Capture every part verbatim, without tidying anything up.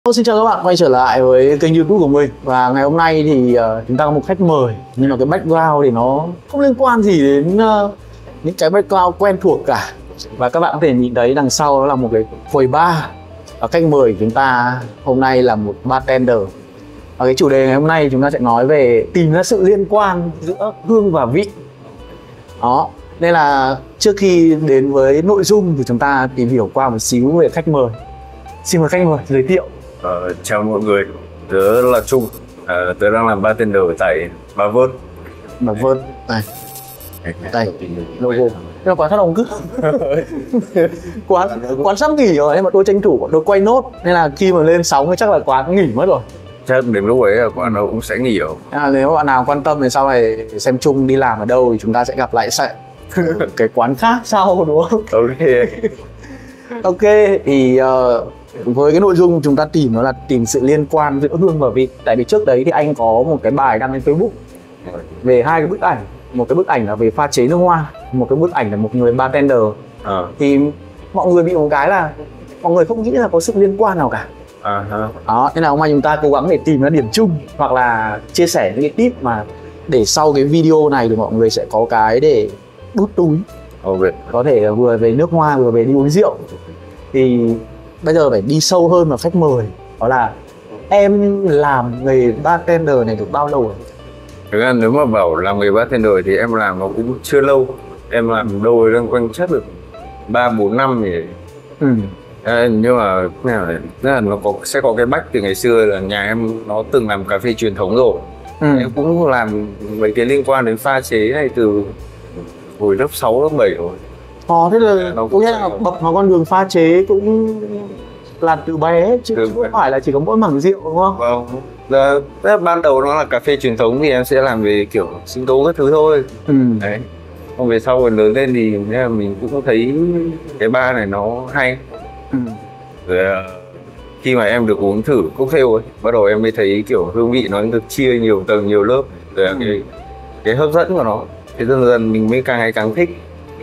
Xin chào các bạn quay trở lại với kênh YouTube của mình. Và ngày hôm nay thì uh, chúng ta có một khách mời, nhưng mà cái background thì nó không liên quan gì đến uh, những cái background quen thuộc cả. Và các bạn có thể nhìn thấy đằng sau đó là một cái quầy bar. Và khách mời của chúng ta hôm nay là một bartender. Và cái chủ đề ngày hôm nay chúng ta sẽ nói về tìm ra sự liên quan giữa hương và vị. Đó, nên là trước khi đến với nội dung thì chúng ta tìm hiểu qua một xíu về khách mời. Xin mời khách mời giới thiệu. Ờ, chào mọi người, tớ là Trung, ờ, tớ đang làm bartender tại Bà Vơn. Bà Vơn, này, đây, logo. Nhưng mà quán sát đồng cứ quán, quán sắp nghỉ rồi, nhưng mà tôi tranh thủ tôi quay nốt. Nên là khi mà lên sóng thì chắc là quán nghỉ mất rồi. Chắc đến lúc ấy là quán nó cũng sẽ nghỉ rồi. À, nếu bạn nào quan tâm thì sau này xem Trung đi làm ở đâu thì chúng ta sẽ gặp lại sẽ cái quán khác sau, đúng không? Ok. Ok, thì uh, với cái nội dung chúng ta tìm nó là tìm sự liên quan giữa hương và vị. Tại vì trước đấy thì anh có một cái bài đăng lên Facebook về hai cái bức ảnh. Một cái bức ảnh là về pha chế nước hoa, một cái bức ảnh là một người bartender. À. Thì mọi người bị một cái là mọi người không nghĩ là có sự liên quan nào cả. À, ha. Đó, nên là hôm nay chúng ta cố gắng để tìm ra điểm chung hoặc là chia sẻ những cái tip mà để sau cái video này thì mọi người sẽ có cái để đút túi. Okay. Có thể vừa về nước hoa vừa về đi uống rượu. Thì bây giờ phải đi sâu hơn vào khách mời. Đó là em làm nghề bartender này được bao lâu rồi? Thực ra nếu mà bảo làm nghề bartender thì em làm nó cũng chưa lâu. Em làm đâu đang quanh chắc được ba bốn năm thì. Ừ. À, nhưng mà nào là nó có sẽ có cái back từ ngày xưa là nhà em nó từng làm cà phê truyền thống rồi. Ừ. Em cũng làm mấy cái liên quan đến pha chế này từ hồi lớp sáu, lớp bảy rồi. Ờ, thế là có nghĩa là bậc vào con đường pha chế cũng là từ bé chứ từ không bé. Phải là chỉ có mỗi mảng rượu, đúng không? Vâng. Là, ban đầu nó là cà phê truyền thống thì em sẽ làm về kiểu sinh tố các thứ thôi. Ừ. Đấy. Còn về sau rồi lớn lên thì mình cũng thấy cái bar này nó hay. Ừ. Rồi khi mà em được uống thử cocktail ấy, bắt đầu em mới thấy kiểu hương vị nó được chia nhiều tầng nhiều lớp. Rồi ừ. cái cái hấp dẫn của nó. Thế dần dần mình mới càng ngày càng thích.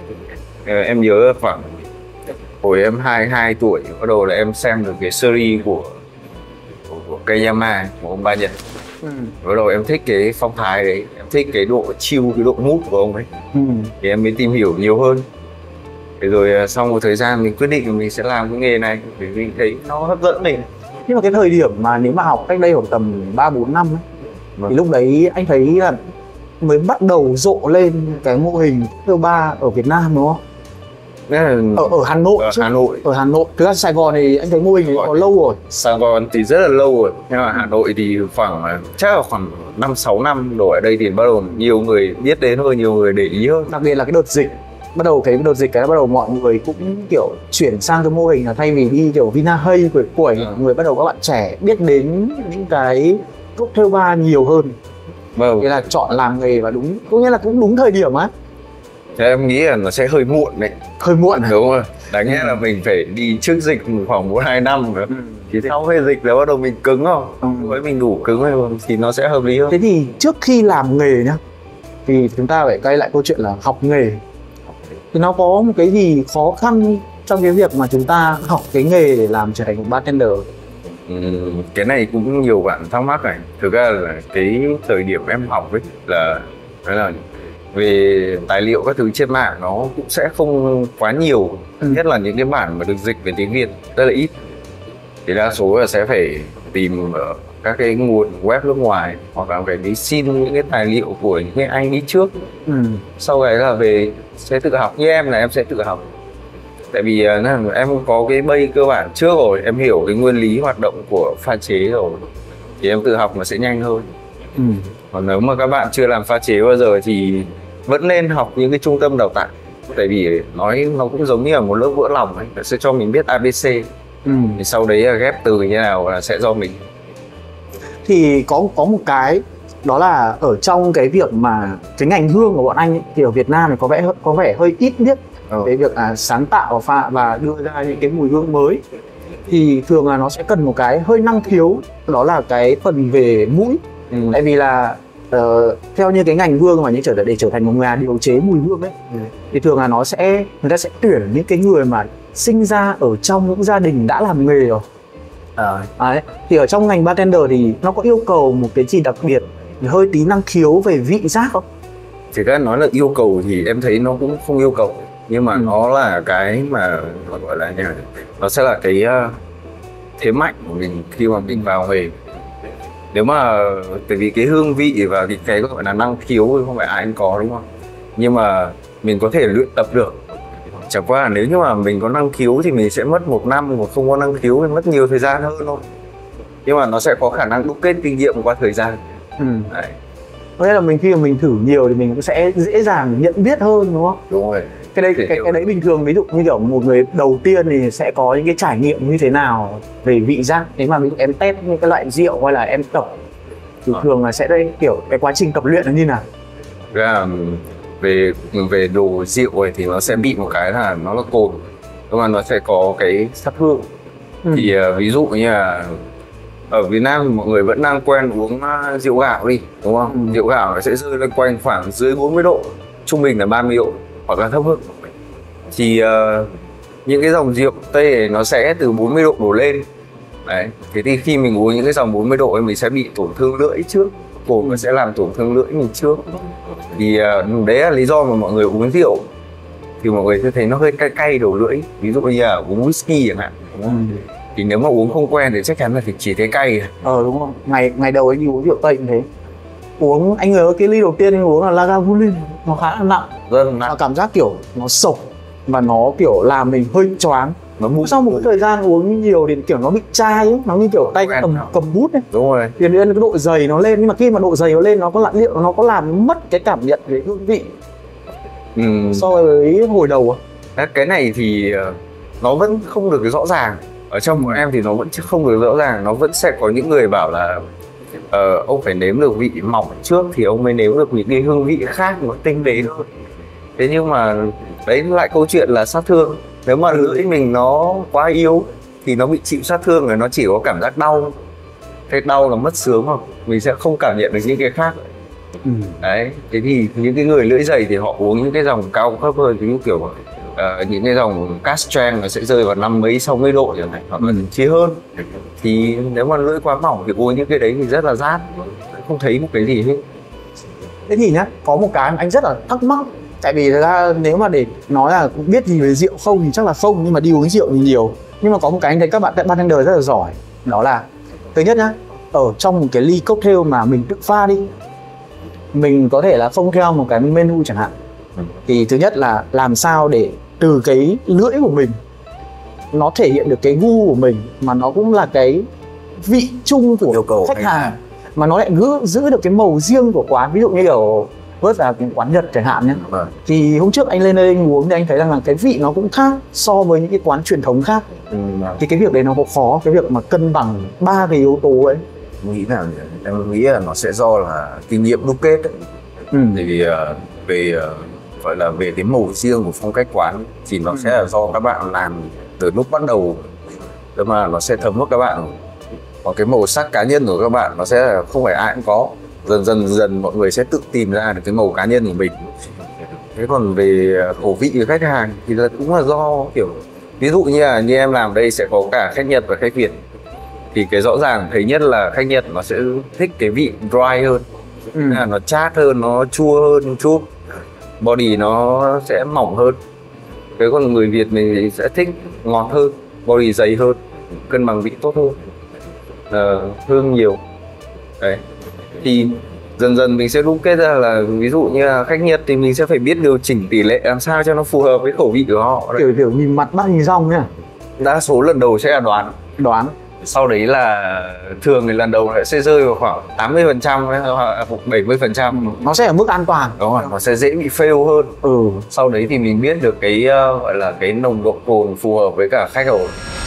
Em nhớ khoảng hồi em hai mươi hai tuổi bắt đầu là em xem được cái series của của, của Kayama của ông ba Nhật. Ừ. Bắt đầu em thích cái phong thái đấy, em thích cái độ chill, cái độ mút của ông ấy. Ừ. Thì em mới tìm hiểu nhiều hơn. Thế rồi sau một thời gian mình quyết định mình sẽ làm cái nghề này vì mình thấy nó hấp dẫn mình. Nhưng mà cái thời điểm mà nếu mà học cách đây khoảng tầm ba bốn năm ấy, vâng. Thì lúc đấy anh thấy là mới bắt đầu rộ lên cái mô hình cocktail bar ở Việt Nam, đúng không? Là... Ở, ở Hà Nội ở chứ. Hà Nội. Ở Hà Nội. Thực ra Sài Gòn thì anh thấy mô hình này có lâu rồi. Sài Gòn thì rất là lâu rồi. Nhưng mà Hà Nội thì khoảng chắc là khoảng năm sáu năm rồi ở đây thì bắt đầu nhiều người biết đến hơn, nhiều người để ý hơn. Đặc biệt là cái đợt dịch. Bắt đầu cái đợt dịch cái bắt đầu mọi người cũng kiểu chuyển sang cái mô hình là thay vì đi kiểu Vinahay quẩy quẩy, ừ. người bắt đầu các bạn trẻ biết đến những cái cocktail bar nhiều hơn. Vâng. Thế là chọn làm nghề và đúng, có nghĩa là cũng đúng thời điểm á. Thế em nghĩ là nó sẽ hơi muộn đấy. Hơi muộn à? Đúng rồi. Đáng nghĩa ừ. là mình phải đi trước dịch khoảng một hai năm nữa. Ừ. Thì sau khi dịch là bắt đầu mình cứng không? Ừ. Với mình đủ cứng rồi thì nó sẽ hợp lý hơn. Thế thì trước khi làm nghề nhá, thì chúng ta phải quay lại câu chuyện là học nghề. Thì nó có một cái gì khó khăn trong cái việc mà chúng ta học cái nghề để làm trở thành một bartender? Ừ, cái này cũng nhiều bạn thắc mắc này. Thực ra là cái thời điểm em học ấy là đó là về tài liệu các thứ trên mạng nó cũng sẽ không quá nhiều. Ừ. Nhất là những cái bản mà được dịch về tiếng Việt rất là ít. Thì đa số là sẽ phải tìm ở các cái nguồn web nước ngoài hoặc là phải đi xin những cái tài liệu của những cái anh đi trước. Ừ. Sau đấy là về sẽ tự học. Như em là em sẽ tự học. Tại vì uh, em có cái base cơ bản trước rồi, em hiểu cái nguyên lý hoạt động của pha chế rồi thì em tự học nó sẽ nhanh hơn. Ừ. Còn nếu mà các bạn chưa làm pha chế bao giờ thì vẫn nên học những cái trung tâm đào tạo. Tại vì nói nó cũng giống như là một lớp vỡ lòng ấy, nó sẽ cho mình biết a bê xê. Ừ. Thì sau đấy là ghép từ như nào là sẽ do mình. Thì có có một cái đó là ở trong cái việc mà cái ngành hương của bọn anh ấy, thì ở Việt Nam thì có vẻ có vẻ hơi ít biết ừ. cái việc là sáng tạo và pha và đưa ra những cái mùi hương mới. Thì thường là nó sẽ cần một cái hơi năng khiếu, đó là cái phần về mũi. Ừ. Tại vì là uh, theo như cái ngành hương mà những trở để trở thành một nhà điều chế mùi hương ấy, ừ. thì thường là nó sẽ người ta sẽ tuyển những cái người mà sinh ra ở trong những gia đình đã làm nghề rồi. À, đấy. Thì ở trong ngành bartender thì nó có yêu cầu một cái gì đặc biệt, hơi tí năng khiếu về vị giác không? Chỉ cần nói là yêu cầu thì em thấy nó cũng không yêu cầu, nhưng mà ừ. nó là cái mà gọi là như nó sẽ là cái uh, thế mạnh của mình khi mà mình vào nghề. Nếu mà tại vì cái hương vị và cái cái gọi là năng khiếu không phải ai cũng có, đúng không? Nhưng mà mình có thể luyện tập được. Chẳng qua là nếu như mà mình có năng khiếu thì mình sẽ mất một năm, mà không có năng khiếu thì mất nhiều thời gian hơn thôi. Nhưng mà nó sẽ có khả năng đúc kết kinh nghiệm qua thời gian. Ừ. Đấy. Có nghĩa là mình khi mà mình thử nhiều thì mình cũng sẽ dễ dàng nhận biết hơn, đúng không? Đúng rồi. Cái đấy cái, cái đấy bình thường, ví dụ như kiểu một người đầu tiên thì sẽ có những cái trải nghiệm như thế nào về vị giác. Nếu mà ví dụ em test những cái loại rượu hay là em tập thì à. thường là sẽ đây kiểu cái quá trình tập luyện là như nào? Ra về về đồ rượu ấy thì nó sẽ bị một cái là nó là cồn, nhưng mà nó sẽ có cái sát hương. Ừ. Thì uh, ví dụ như là ở Việt Nam thì mọi người vẫn đang quen uống uh, rượu gạo đi, đúng không? Ừ. Rượu gạo nó sẽ rơi lên quanh khoảng dưới bốn mươi độ, trung bình là ba mươi độ hoặc là thấp hơn. Thì uh, những cái dòng rượu Tây này nó sẽ từ bốn mươi độ đổ lên. Đấy, thế thì khi mình uống những cái dòng bốn mươi độ ấy mình sẽ bị tổn thương lưỡi trước, cồn nó sẽ làm tổn thương lưỡi mình trước. Thì uh, đấy là lý do mà mọi người uống rượu thì mọi người sẽ thấy nó hơi cay cay đầu lưỡi, ví dụ như là uống whisky chẳng hạn, đúng không? Ừ. Thì nếu mà uống không quen thì chắc chắn là chỉ thấy cay. Ờ đúng không? Ngày ngày đầu anh đi uống rượu Tây như thế, uống anh nhớ cái ly đầu tiên anh uống là Lagavulin, nó khá là nặng, rất là nặng, và cảm giác kiểu nó sộc và nó kiểu làm mình hơi choáng. Sau một cái thời gian uống nhiều thì kiểu nó bị chai ấy, nó như kiểu tay cầm cầm bút ấy. Đúng rồi. Thì cái độ dày nó lên, nhưng mà khi mà độ dày nó lên nó có lặn liệu, nó có làm mất cái cảm nhận về hương vị ừ. so với hồi đầu à? Cái này thì nó vẫn không được rõ ràng. Ở trong bọn em thì nó vẫn không được rõ ràng. Nó vẫn sẽ có những người bảo là uh, ông phải nếm được vị mỏng trước thì ông mới nếm được những cái hương vị khác, nó tinh tế hơn. Thế nhưng mà đấy lại câu chuyện là sát thương. Nếu mà lưỡi mình nó quá yếu thì nó bị chịu sát thương rồi, nó chỉ có cảm giác đau. Cái đau là mất sướng mà mình sẽ không cảm nhận được những cái khác. Ừ. Đấy, thế thì những cái người lưỡi dày thì họ uống những cái dòng cao cấp hơn, như kiểu uh, những cái dòng cask strength nó sẽ rơi vào năm mấy sáu mươi độ chẳng hạn, hoặc là chí hơn. Thì nếu mà lưỡi quá mỏng thì uống những cái đấy thì rất là rát, không thấy một cái gì hết. Thế thì nhá, có một cái mà anh rất là thắc mắc. Tại vì ra nếu mà để nói là biết gì về rượu không thì chắc là không, nhưng mà đi uống rượu thì nhiều. Nhưng mà có một cái anh thấy các bạn bartender rất là giỏi, đó là thứ nhất nhá, ở trong một cái ly cocktail mà mình tự pha đi, mình có thể là không theo một cái menu chẳng hạn, thì thứ nhất là làm sao để từ cái lưỡi của mình nó thể hiện được cái gu của mình, mà nó cũng là cái vị chung của yêu cầu khách hàng, mà nó lại giữ, giữ được cái màu riêng của quán. Ví dụ như kiểu vớt là quán Nhật chẳng hạn nhé. À. Thì hôm trước anh lên đây anh uống thì anh thấy rằng là cái vị nó cũng khác so với những cái quán truyền thống khác. Ừ. Thì cái việc đấy nó có khó, cái việc mà cân bằng ba cái yếu tố ấy. Em nghĩ là em nghĩ là nó sẽ do là kinh nghiệm đúc kết ấy. Ừ. Thì về gọi là về cái màu riêng của phong cách quán thì nó ừ. sẽ là do các bạn làm từ lúc bắt đầu, nhưng mà nó sẽ thấm vào các bạn. Còn cái màu sắc cá nhân của các bạn nó sẽ là không phải ai cũng có. Dần dần dần mọi người sẽ tự tìm ra được cái màu cá nhân của mình. Thế còn về khẩu vị của khách hàng thì là cũng là do kiểu, ví dụ như là như em làm đây sẽ có cả khách Nhật và khách Việt. Thì cái rõ ràng thấy nhất là khách Nhật nó sẽ thích cái vị dry hơn, ừ. là nó chát hơn, nó chua hơn một chút, body nó sẽ mỏng hơn. Cái còn người Việt mình thì sẽ thích ngọt hơn, body dày hơn, cân bằng vị tốt hơn, uh, hương nhiều. Đấy. Thì dần dần mình sẽ đúc kết ra là ví dụ như là khách Nhật thì mình sẽ phải biết điều chỉnh tỷ lệ làm sao cho nó phù hợp với khẩu vị của họ. Kiểu kiểu nhìn mặt bắt nhìn rong nhá. Đa số lần đầu sẽ là đoán. Đoán. Sau đấy là thường thì lần đầu sẽ rơi vào khoảng tám mươi phần trăm hoặc bảy mươi phần trăm. Nó sẽ ở mức an toàn. Đúng rồi, nó sẽ dễ bị fail hơn. Ừ. Sau đấy thì mình biết được cái uh, gọi là cái nồng độ cồn phù hợp với cả khách rồi.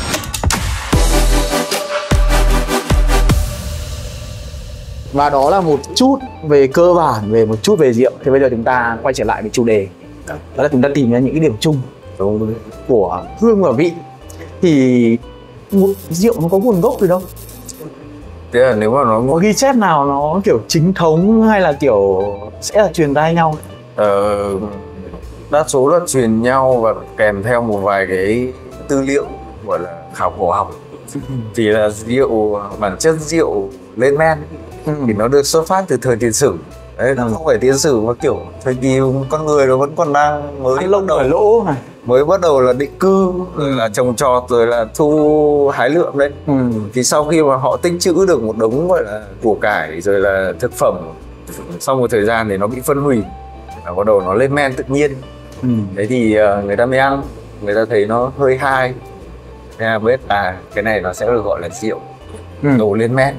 Và đó là một chút về cơ bản, về một chút về rượu. Thì bây giờ chúng ta quay trở lại với chủ đề. Đó là chúng ta tìm ra những cái điểm chung của hương và vị. Thì một rượu nó có nguồn gốc từ đâu? Thế là nếu mà nó có ghi chép nào nó kiểu chính thống hay là kiểu sẽ là truyền tai nhau? Ờ, đa số là truyền nhau và kèm theo một vài cái tư liệu gọi là khảo cổ học. Thì là rượu, bản chất rượu lên men Ừ. thì nó được xuất phát từ thời tiền sử. Đấy, nó Ừ. không phải tiền sử mà kiểu thời kỳ con người nó vẫn còn đang mới Ăn bắt lông đầu phải lỗ này. mới bắt đầu là định cư, rồi là trồng trọt, rồi là thu hái lượm đấy. Ừ. Thì sau khi mà họ tích trữ được một đống gọi là của cải rồi là thực phẩm, sau một thời gian thì nó bị phân hủy, và bắt đầu nó lên men tự nhiên. Ừ. Thế thì uh, người ta mới ăn, người ta thấy nó hơi hai, thế là biết à cái này nó sẽ được gọi là rượu Ừ. đồ lên men.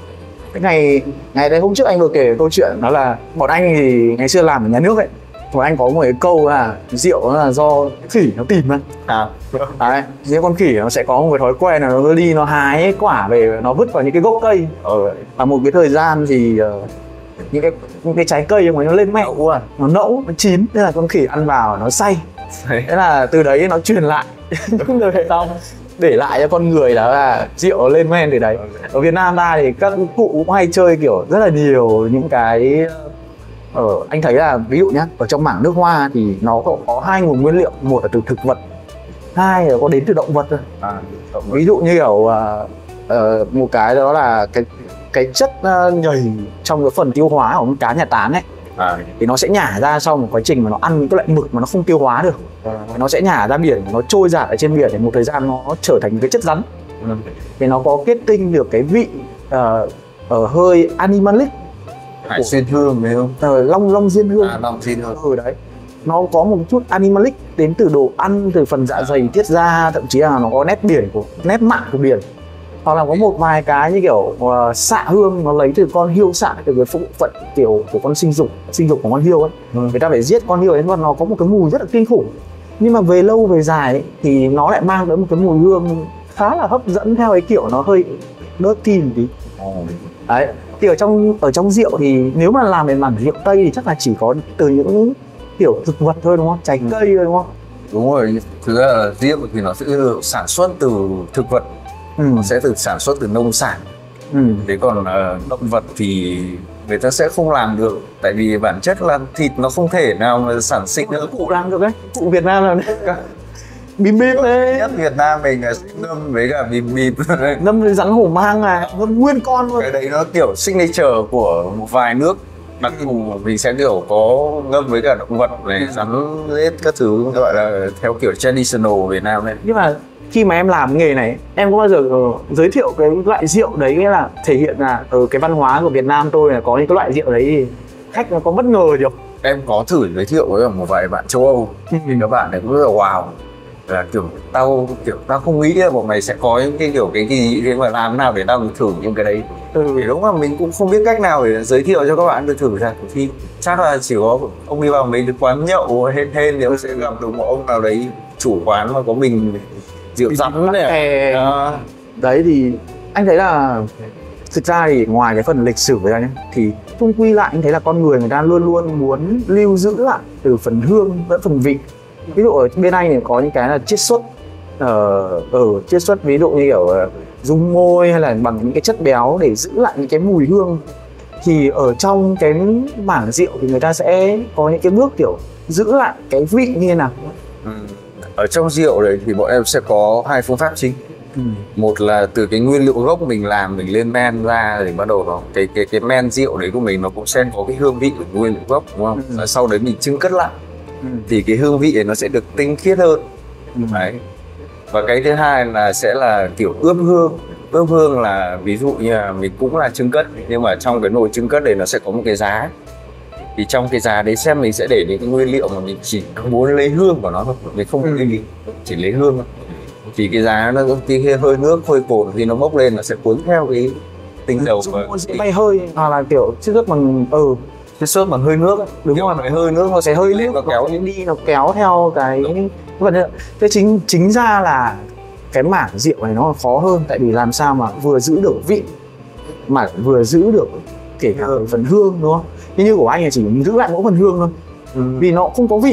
Cái ngày ngày đấy hôm trước anh vừa kể câu chuyện đó là bọn anh thì ngày xưa làm ở nhà nước ấy, bọn anh có một cái câu là rượu nó là do khỉ nó tìm ra. À, Đấy, những con khỉ nó sẽ có một cái thói quen là nó đi nó hái cái quả về nó vứt vào những cái gốc cây. Ở và một cái thời gian thì uh, những cái những cái trái cây mà nó lên men, nó nẫu, nó chín, thế là con khỉ ăn vào nó say. Thế là từ đấy nó truyền lại những đời xong để lại cho con người đó là rượu lên men từ đấy. Ở Việt Nam ta thì các cụ cũng hay chơi kiểu rất là nhiều những cái ở anh thấy là ví dụ nhá, ở trong mảng nước hoa thì nó có, có hai nguồn nguyên liệu, một là từ thực vật, hai là có đến từ động vật thôi. à, Ví dụ như kiểu uh, uh, một cái đó là cái cái chất uh, nhầy trong cái phần tiêu hóa của con cá nhà tán ấy, à, thì nó sẽ nhả ra sau một quá trình mà nó ăn những cái loại mực mà nó không tiêu hóa được, nó sẽ nhả ra biển, nó trôi giạt ở trên biển để một thời gian nó trở thành cái chất rắn. ừ. Thì nó có kết tinh được cái vị uh, ở hơi animalic, Hải xuyên hương phải không? uh, long long diên hương. À, long diên hương. Ừ đấy, nó có một chút animalic đến từ đồ ăn, từ phần dạ dày tiết ra, thậm chí là nó có nét biển của nét mặn của biển. Hoặc là có một vài cái như kiểu uh, xạ hương, nó lấy từ con hươu xạ, từ cái bộ phận kiểu của con sinh dục sinh dục của con hươu ấy. Ừ. Người ta phải giết con hươu ấy và nó có một cái mùi rất là kinh khủng. Nhưng mà về lâu về dài ấy, thì nó lại mang tới một cái mùi hương khá là hấp dẫn theo cái kiểu nó hơi dirty một tí. Đấy, thì ở trong ở trong rượu thì nếu mà làm về mảng rượu Tây thì chắc là chỉ có từ những kiểu thực vật thôi đúng không? Trái cây thôi đúng không? Đúng rồi, thực ra là rượu thì nó sẽ được sản xuất từ thực vật, Ừ. nó sẽ được sản xuất từ nông sản. Ừ. Thế còn uh, động vật thì người ta sẽ không làm được, tại vì bản chất là thịt nó không thể nào mà sản sinh được. Cụ làm được đấy, cụ Việt Nam làm được. Bìm bìm đấy. Nhất Việt Nam mình là ngâm với cả bìm bìm. Ngâm với rắn hổ mang này, ngâm nguyên con luôn. Cái đấy nó kiểu signature của một vài nước đặc thù, mình sẽ kiểu có ngâm với cả động vật này, rắn rết các thứ, gọi là theo kiểu traditional Việt Nam này. Nhưng mà khi mà em làm nghề này, em có bao giờ uh, giới thiệu cái loại rượu đấy, nghĩa là thể hiện là ở uh, cái văn hóa của Việt Nam tôi là có những cái loại rượu đấy thì khách nó có bất ngờ gì không? Em có thử giới thiệu với một vài bạn châu Âu, Ừ. thì các bạn ấy cũng rất là wow, là kiểu tao kiểu tao không nghĩ là bọn mày sẽ có những cái kiểu cái gì thế mà làm nào để tao được thử những cái đấy. Ừ. Thì đúng là mình cũng không biết cách nào để giới thiệu cho các bạn được thử ra, thì chắc là chỉ có ông đi vào mấy cái quán nhậu hên hên thì ông sẽ gặp được một ông nào đấy chủ quán mà có bình rượu rắn này. À. Đấy thì anh thấy là thực ra thì ngoài cái phần lịch sử ra nhé, thì chung quy lại anh thấy là con người người ta luôn luôn muốn lưu giữ lại từ phần hương lẫn phần vị. Ví dụ ở bên anh thì có những cái là chiết xuất, ở ở chiết xuất ví dụ như kiểu uh, dung môi hay là bằng những cái chất béo để giữ lại những cái mùi hương. Thì ở trong cái mảng rượu thì người ta sẽ có những cái bước kiểu giữ lại cái vị như thế nào. Ừ. Ở trong rượu đấy thì bọn em sẽ có hai phương pháp chính. Ừ. Một là từ cái nguyên liệu gốc mình làm, mình lên men ra thì bắt đầu nó cái cái cái men rượu đấy của mình nó cũng sẽ có cái hương vị của nguyên liệu gốc, đúng không? Ừ. Và sau đấy mình chưng cất lại Ừ. thì cái hương vị này nó sẽ được tinh khiết hơn. Ừ. Đấy. Và cái thứ hai là sẽ là kiểu ướp hương. Ướp hương là ví dụ như là mình cũng là chưng cất, nhưng mà trong cái nồi chưng cất đấy nó sẽ có một cái giá. Thì trong cái giá đấy xem mình sẽ để những cái nguyên liệu mà mình chỉ muốn lấy hương của nó thôi, mình không Ừ. lấy, chỉ lấy hương thôi. Thì cái giá nó cái hơi nước hơi cồn thì nó bốc lên, nó sẽ cuốn theo cái tinh dầu và Sẽ bay hơi, hoặc là kiểu chiết xuất bằng ừ chiết xuất bằng hơi nước ấy. đúng Kiểu rồi, cái hơi nước nó sẽ hơi lên nước và nó kéo sẽ đi, nó kéo theo cái vấn đề. Thế chính chính ra là cái mảng rượu này nó khó hơn, tại vì làm sao mà vừa giữ được vị mà vừa giữ được kể cả cái phần hương, đúng không? Nhưng như của anh là chỉ giữ lại mỗi phần hương thôi, ừ. vì nó không có vị.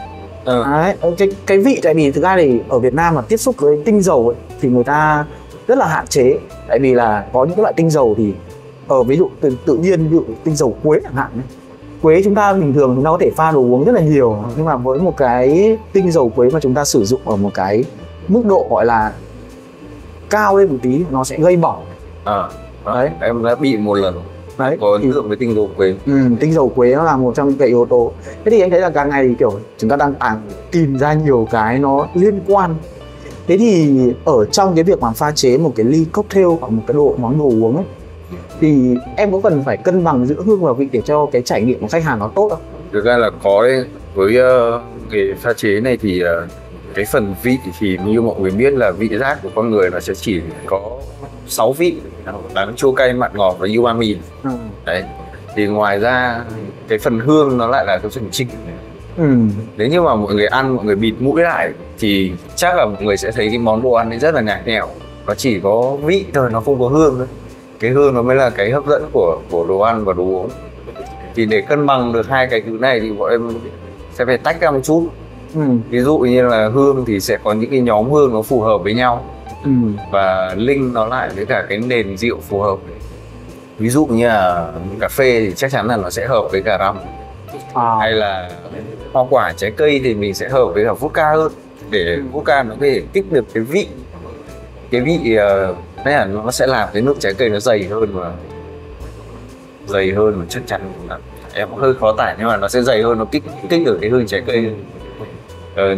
Ừ. Đấy, cái cái vị tại vì thực ra thì ở Việt Nam mà tiếp xúc với tinh dầu ấy, thì người ta rất là hạn chế, tại vì là có những cái loại tinh dầu thì ở ví dụ tự, tự nhiên, ví dụ tinh dầu quế chẳng hạn ấy. Quế chúng ta bình thường chúng ta có thể pha đồ uống rất là nhiều, nhưng mà với một cái tinh dầu quế mà chúng ta sử dụng ở một cái mức độ gọi là cao lên một tí nó sẽ gây bỏng. À, Đấy. em đã bị một lần Đấy có ấn thì, tượng với tinh dầu quế. ừ, tinh dầu quế nó là một trong những cái yếu tố. Thế thì anh thấy là càng ngày thì kiểu chúng ta đang càng tìm ra nhiều cái nó liên quan. Thế thì ở trong cái việc mà pha chế một cái ly cocktail hoặc một cái đồ món đồ uống ấy, thì em có cần phải cân bằng giữa hương và vị để cho cái trải nghiệm của khách hàng nó tốt không? Thực ra là có đấy. Với uh, cái pha chế này thì uh, cái phần vị thì như mọi người biết là vị giác của con người nó sẽ chỉ có sáu vị: đắng, chua, cay, mặn, ngọt và umami. Ừ. Đấy. Thì ngoài ra cái phần hương nó lại là cái phần chính. Ừ. Nếu như mà mọi người ăn, mọi người bịt mũi lại thì chắc là mọi người sẽ thấy cái món đồ ăn ấy rất là nhạt nhẽo. Nó chỉ có vị thôi, nó không có hương thôi. Cái hương nó mới là cái hấp dẫn của, của đồ ăn và đồ uống. Thì để cân bằng được hai cái thứ này thì bọn em sẽ phải tách ra một chút. Ừ. Ví dụ như là hương thì sẽ có những cái nhóm hương nó phù hợp với nhau. Ừ. Và link nó lại với cả cái nền rượu phù hợp. Ví dụ như là cà phê thì chắc chắn là nó sẽ hợp với cả rum. À. Hay là hoa quả, trái cây thì mình sẽ hợp với cả vodka hơn, để vodka nó có thể kích được cái vị. Cái vị uh, là nó sẽ làm cái nước trái cây nó dày hơn và dày hơn và chắc chắn. Em hơi khó tả nhưng mà nó sẽ dày hơn, nó kích kích được cái hương trái cây. Ờ,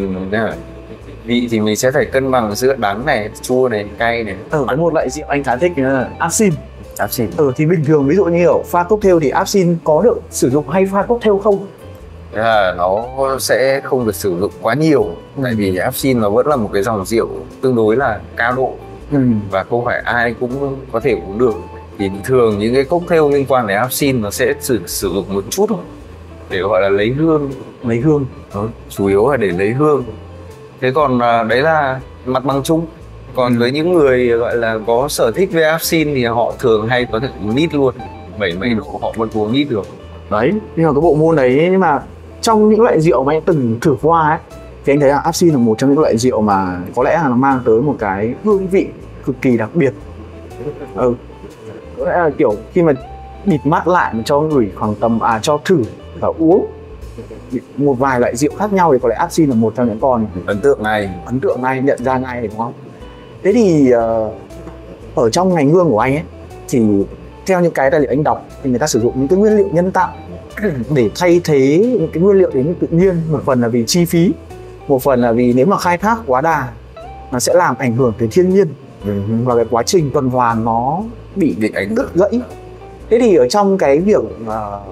vị thì mình sẽ phải cân bằng giữa đắng này, chua này, cay này. Ừ, có một loại rượu anh khá thích là absinthe. Absinthe. Ừ, thì bình thường ví dụ như ở pha cocktail thì absinthe có được sử dụng hay pha cocktail không? Thế là nó sẽ không được sử dụng quá nhiều. Ừ. Tại vì absinthe nó vẫn là một cái dòng rượu tương đối là cao độ. Ừ. Và không phải ai cũng có thể uống được. Thì thường những cái cocktail liên quan đến absinthe nó sẽ sử, sử dụng một chút thôi, để gọi là lấy hương. Lấy hương. Ừ, chủ yếu là để lấy hương. Thế còn đấy là mặt bằng chung. Còn ừ. với những người gọi là có sở thích với absinthe thì họ thường hay có thể uống lít luôn. Bảy mấy độ họ vẫn uống lít được. Đấy, nhưng mà cái bộ môn đấy, nhưng mà trong những loại rượu mà anh từng thử qua ấy, thì anh thấy là absinthe là một trong những loại rượu mà có lẽ là nó mang tới một cái hương vị cực kỳ đặc biệt. Ừ. Có lẽ là kiểu khi mà bịt mắt lại mà cho người khoảng tầm à cho thử và uống một vài loại rượu khác nhau thì có lẽ absinthe là một trong những con ấn tượng ngay, ấn tượng ngay, nhận ra ngay, đúng không? Thế thì uh, ở trong ngành hương của anh ấy thì theo những cái tài liệu anh đọc thì người ta sử dụng những cái nguyên liệu nhân tạo để thay thế những cái nguyên liệu đến tự nhiên. Một phần là vì chi phí, một phần là vì nếu mà khai thác quá đà nó sẽ làm ảnh hưởng đến thiên nhiên. Uh-huh. Và cái quá trình tuần hoàn nó bị bị ảnh đứt gãy. Thế thì ở trong cái việc uh,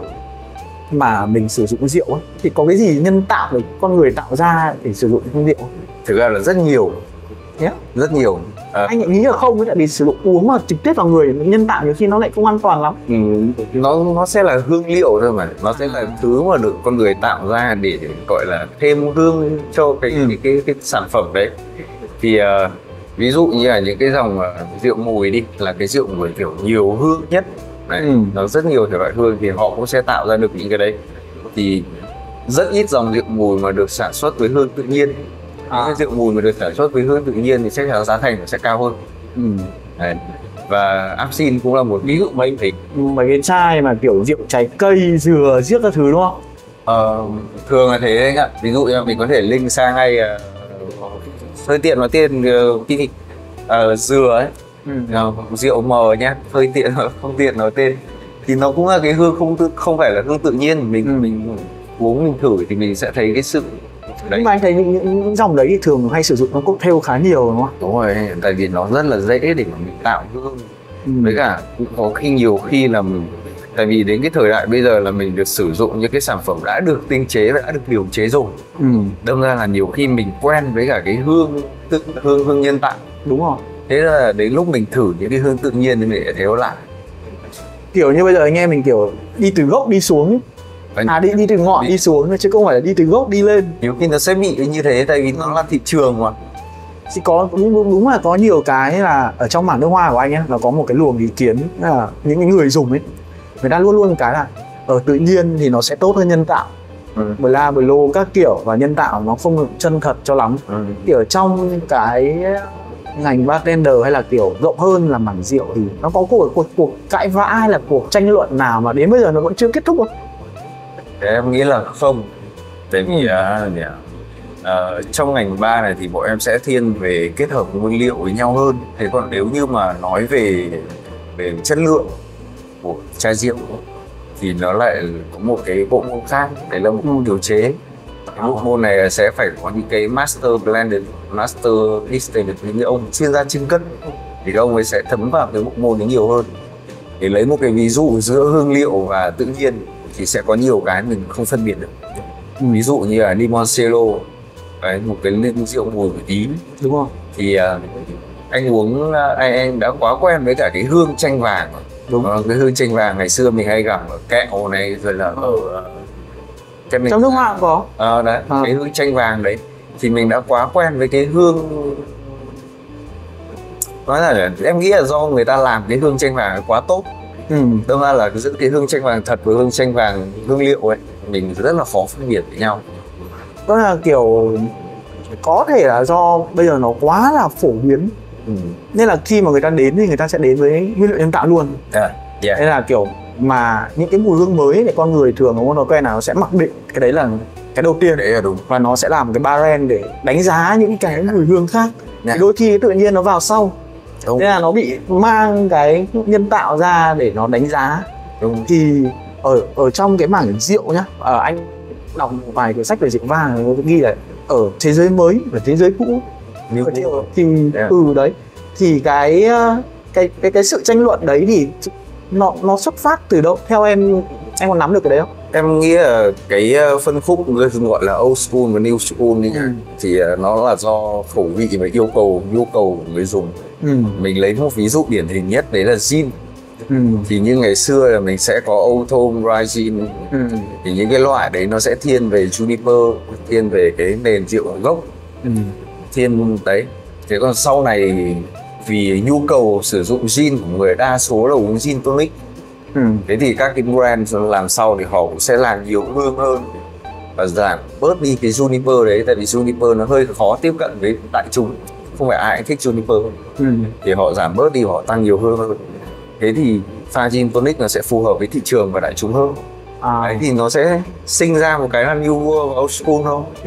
mà mình sử dụng rượu ấy, thì có cái gì nhân tạo để con người tạo ra để sử dụng hương rượu? Thực ra là rất nhiều. Yeah. Rất nhiều. À, anh lại nghĩ là không, tại vì sử dụng uống mà trực tiếp vào người nhân tạo nhiều khi nó lại không an toàn lắm. Ừ, nó nó sẽ là hương liệu thôi mà, nó sẽ là thứ mà được con người tạo ra để gọi là thêm hương cho cái ừ. cái, cái cái sản phẩm đấy. Thì uh, ví dụ như là những cái dòng uh, rượu mùi đi, là cái rượu mùi kiểu nhiều hương nhất đấy, ừ. nó rất nhiều thể loại hương thì họ cũng sẽ tạo ra được những cái đấy. Thì rất ít dòng rượu mùi mà được sản xuất với hương tự nhiên. Những cái rượu mùi mà được sản xuất với hương tự nhiên thì chắc chắn giá thành nó sẽ cao hơn. Ừ. Đấy. Và absinthe cũng là một ví dụ mà anh thấy mấy cái chai mà kiểu rượu trái cây, dừa, giết các thứ đúng không? Ờ, thường là thế anh ạ. Ví dụ như mình có thể link sang ngay uh, hơi tiện nói tên uh, cái uh, dừa ấy, ừ. uh, rượu mờ nhá, hơi tiện không tiện nói tên. Thì nó cũng là cái hương không tự, không phải là hương tự nhiên, mình ừ. mình uống mình thử thì mình sẽ thấy cái sự đấy. Nhưng mà anh thấy những, những, những dòng đấy thì thường hay sử dụng nó cocktail khá nhiều đúng không? Đúng rồi, tại vì nó rất là dễ để mà mình tạo hương. Ừ. Với cả cũng có khi nhiều khi là mình, tại vì đến cái thời đại bây giờ là mình được sử dụng những cái sản phẩm đã được tinh chế và đã được điều chế rồi. Ừ. Đâm ra là nhiều khi mình quen với cả cái hương tự hương hương nhân tạo. Đúng rồi. Thế là đến lúc mình thử những cái hương tự nhiên thì mình lại thấy nó lạ. Kiểu như bây giờ anh em mình kiểu đi từ gốc đi xuống. À đi đi từ ngọn đi, đi xuống chứ không phải là đi từ gốc đi lên. Nhiều khi nó sẽ bị như thế tại vì nó là thị trường mà. Thì có đúng, đúng, đúng là có nhiều cái là ở trong mảng nước hoa của anh ấy, nó có một cái luồng ý kiến là những cái người dùng ấy, người ta luôn luôn cái là ở tự nhiên thì nó sẽ tốt hơn nhân tạo. Ừ. Bla bla các kiểu, và nhân tạo nó không được chân thật cho lắm. Ừ. Kiểu trong cái ngành bartender hay là kiểu rộng hơn là mảng rượu thì nó có cuộc, cuộc, cuộc cãi vã hay là cuộc tranh luận nào mà đến bây giờ nó vẫn chưa kết thúc không? Thế em nghĩ là không. Tại vì ừ. uh, Ờ, trong ngành bar này thì bọn em sẽ thiên về kết hợp nguyên liệu với nhau hơn. Thế còn nếu như mà nói về về chất lượng của chai rượu thì nó lại có một cái bộ môn khác, đấy là một môn điều chế. Cái bộ môn này sẽ phải có những cái master blender, master distiller, những cái ông chuyên gia chưng cất thì các ông ấy sẽ thấm vào cái bộ môn ấy nhiều hơn. Để lấy một cái ví dụ giữa hương liệu và tự nhiên thì sẽ có nhiều cái mình không phân biệt được. Ví dụ như là limoncello, đấy, một cái ly rượu mùi của tí, đúng không? Thì uh, anh uống, uh, anh, anh đã quá quen với cả cái hương chanh vàng. Đúng. Uh, cái hương chanh vàng ngày xưa mình hay gặp ở kẹo này, rồi là ở uh, trong nước hoa cũng có. Ờ uh, đấy, à. Cái hương chanh vàng đấy thì mình đã quá quen với cái hương. Nói là em nghĩ là do người ta làm cái hương chanh vàng quá tốt. Ừ. Đâm ra là giữa cái hương chanh vàng thật với hương chanh vàng hương liệu ấy mình rất là khó phân biệt với nhau. Đó là kiểu có thể là do bây giờ nó quá là phổ biến, ừ. nên là khi mà người ta đến thì người ta sẽ đến với nguyên liệu nhân tạo luôn. À, yeah. Nên là kiểu mà những cái mùi hương mới thì con người thường nó quen là nó sẽ mặc định cái đấy là cái đầu tiên, đấy là đúng, và nó sẽ làm cái barren để đánh giá những cái mùi hương khác. Yeah. Đôi khi tự nhiên nó vào sau, đúng. Nên là nó bị mang cái nhân tạo ra để nó đánh giá. Đúng. Thì ở ở trong cái mảng rượu nhá, à, anh đọc một vài cái sách về rượu vàng nó ghi là ở thế giới mới và thế giới cũ thì yeah. ừ đấy thì cái cái cái cái sự tranh luận đấy thì nó nó xuất phát từ đâu, theo em em có nắm được cái đấy không? Em nghĩ là cái phân khúc gọi là old school và new school ấy, ừ. thì nó là do khẩu vị và yêu cầu nhu cầu của người dùng. Ừ. Mình lấy một ví dụ điển hình nhất đấy là gin. Ừ. Thì như ngày xưa là mình sẽ có Old Tom, Rye Gin. Ừ. Thì những cái loại đấy nó sẽ thiên về Juniper, thiên về cái nền rượu gốc. Ừ. Thiên đấy. Thế còn sau này vì nhu cầu sử dụng gin của người đa số là uống gin tonic. Ừ. Thế thì các cái brand làm sau thì họ cũng sẽ làm nhiều hương hơn và giảm bớt đi cái Juniper đấy, tại vì Juniper nó hơi khó tiếp cận với đại chúng, không phải ai cũng thích Juniper. Ừ. Thì họ giảm bớt đi, họ tăng nhiều hương hơn. Thế thì pha gin tonic nó sẽ phù hợp với thị trường và đại chúng hơn. À. Đấy thì nó sẽ sinh ra một cái là new world và old school không? Ừ.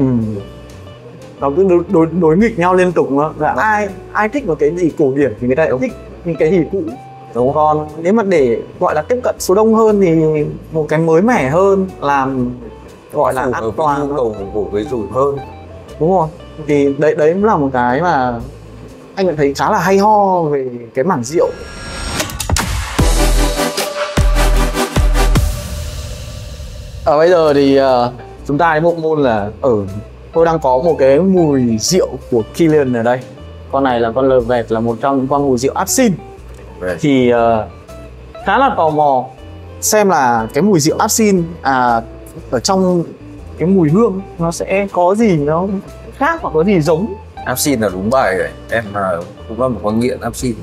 Nó cứ đối, đối, đối nghịch nhau liên tục nữa. Là ai ai thích một cái gì cổ điển thì người ta thích những cái gì cũ. Đúng. Còn nếu mà để gọi là tiếp cận số đông hơn thì một cái mới mẻ hơn, làm gọi là an toàn nhu cầu của người dùng hơn. Đúng rồi. Thì đấy đấy cũng là một cái mà anh nhận thấy khá là hay ho về cái mảng rượu. Ở bây giờ thì uh, chúng ta đến bộ môn là ở ừ, tôi đang có một cái mùi rượu của Killian ở đây. Con này là con lờ vẹt, là một trong những con mùi rượu Absinthe. Thì uh, khá là tò mò xem là cái mùi rượu Absinthe à, ở trong cái mùi hương nó sẽ có gì nó khác hoặc có gì giống. Absinthe là đúng bài rồi. Em uh, cũng là một con nghiện Absinthe.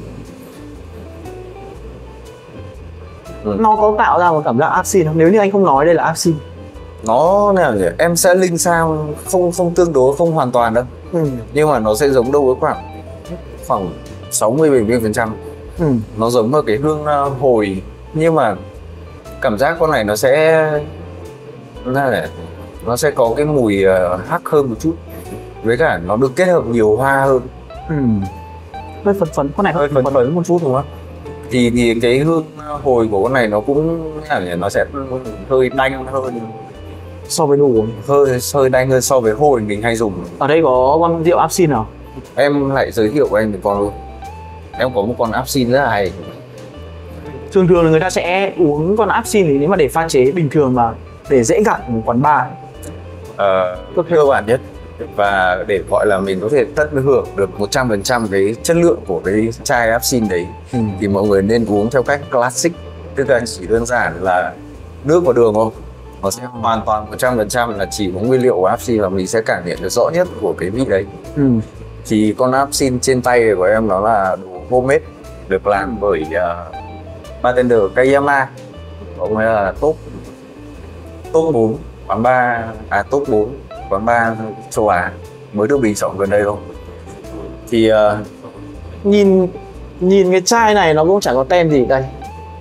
Ừ. Nó có tạo ra một cảm giác Absinthe không? Nếu như anh không nói đây là Absinthe. Nó nào nhỉ? Em sẽ link sang không không tương đối, không hoàn toàn đâu. Ừ. Nhưng mà nó sẽ giống đâu với khoảng khoảng sáu mươi bảy mươi phần trăm. Ừ. Nó giống ở cái hương uh, hồi, nhưng mà cảm giác con này nó sẽ này, nó sẽ có cái mùi uh, hắc hơn một chút, với cả nó được kết hợp nhiều hoa hơn. Ừ. Hơi phấn phấn, con này hơi phấn phấn một chút đúng không? Thì thì cái hương hồi của con này nó cũng nó sẽ hơi đanh hơn so với đồ uống, hơi hơi đanh hơn so với hồi mình hay dùng. Ở đây có con rượu Absinthe nào? Em lại giới thiệu của anh một con luôn. Em có một con Absinthe rất là hay. Thường thường là người ta sẽ uống con Absinthe thì nếu mà để pha chế bình thường mà để dễ gặn một quán bar. Ờ, cơ bản nhất và để gọi là mình có thể tận hưởng được một trăm phần trăm cái chất lượng của cái chai Absinthe đấy. Ừ. Thì mọi người nên uống theo cách classic, tức là chỉ đơn giản là nước và đường thôi. Nó sẽ hoàn toàn một trăm phần trăm là chỉ có nguyên liệu của Absinthe và mình sẽ cảm nhận được rõ nhất của cái vị đấy. Ừ. Thì con Absinthe trên tay của em nó là đồ homemade, được làm bởi uh, bartender Kayama. Ông ấy là top top bốn quán bar, à top bốn quán bar châu Á mới được bình chọn gần đây không. Thì uh, nhìn nhìn cái chai này nó cũng chẳng có tem gì đây.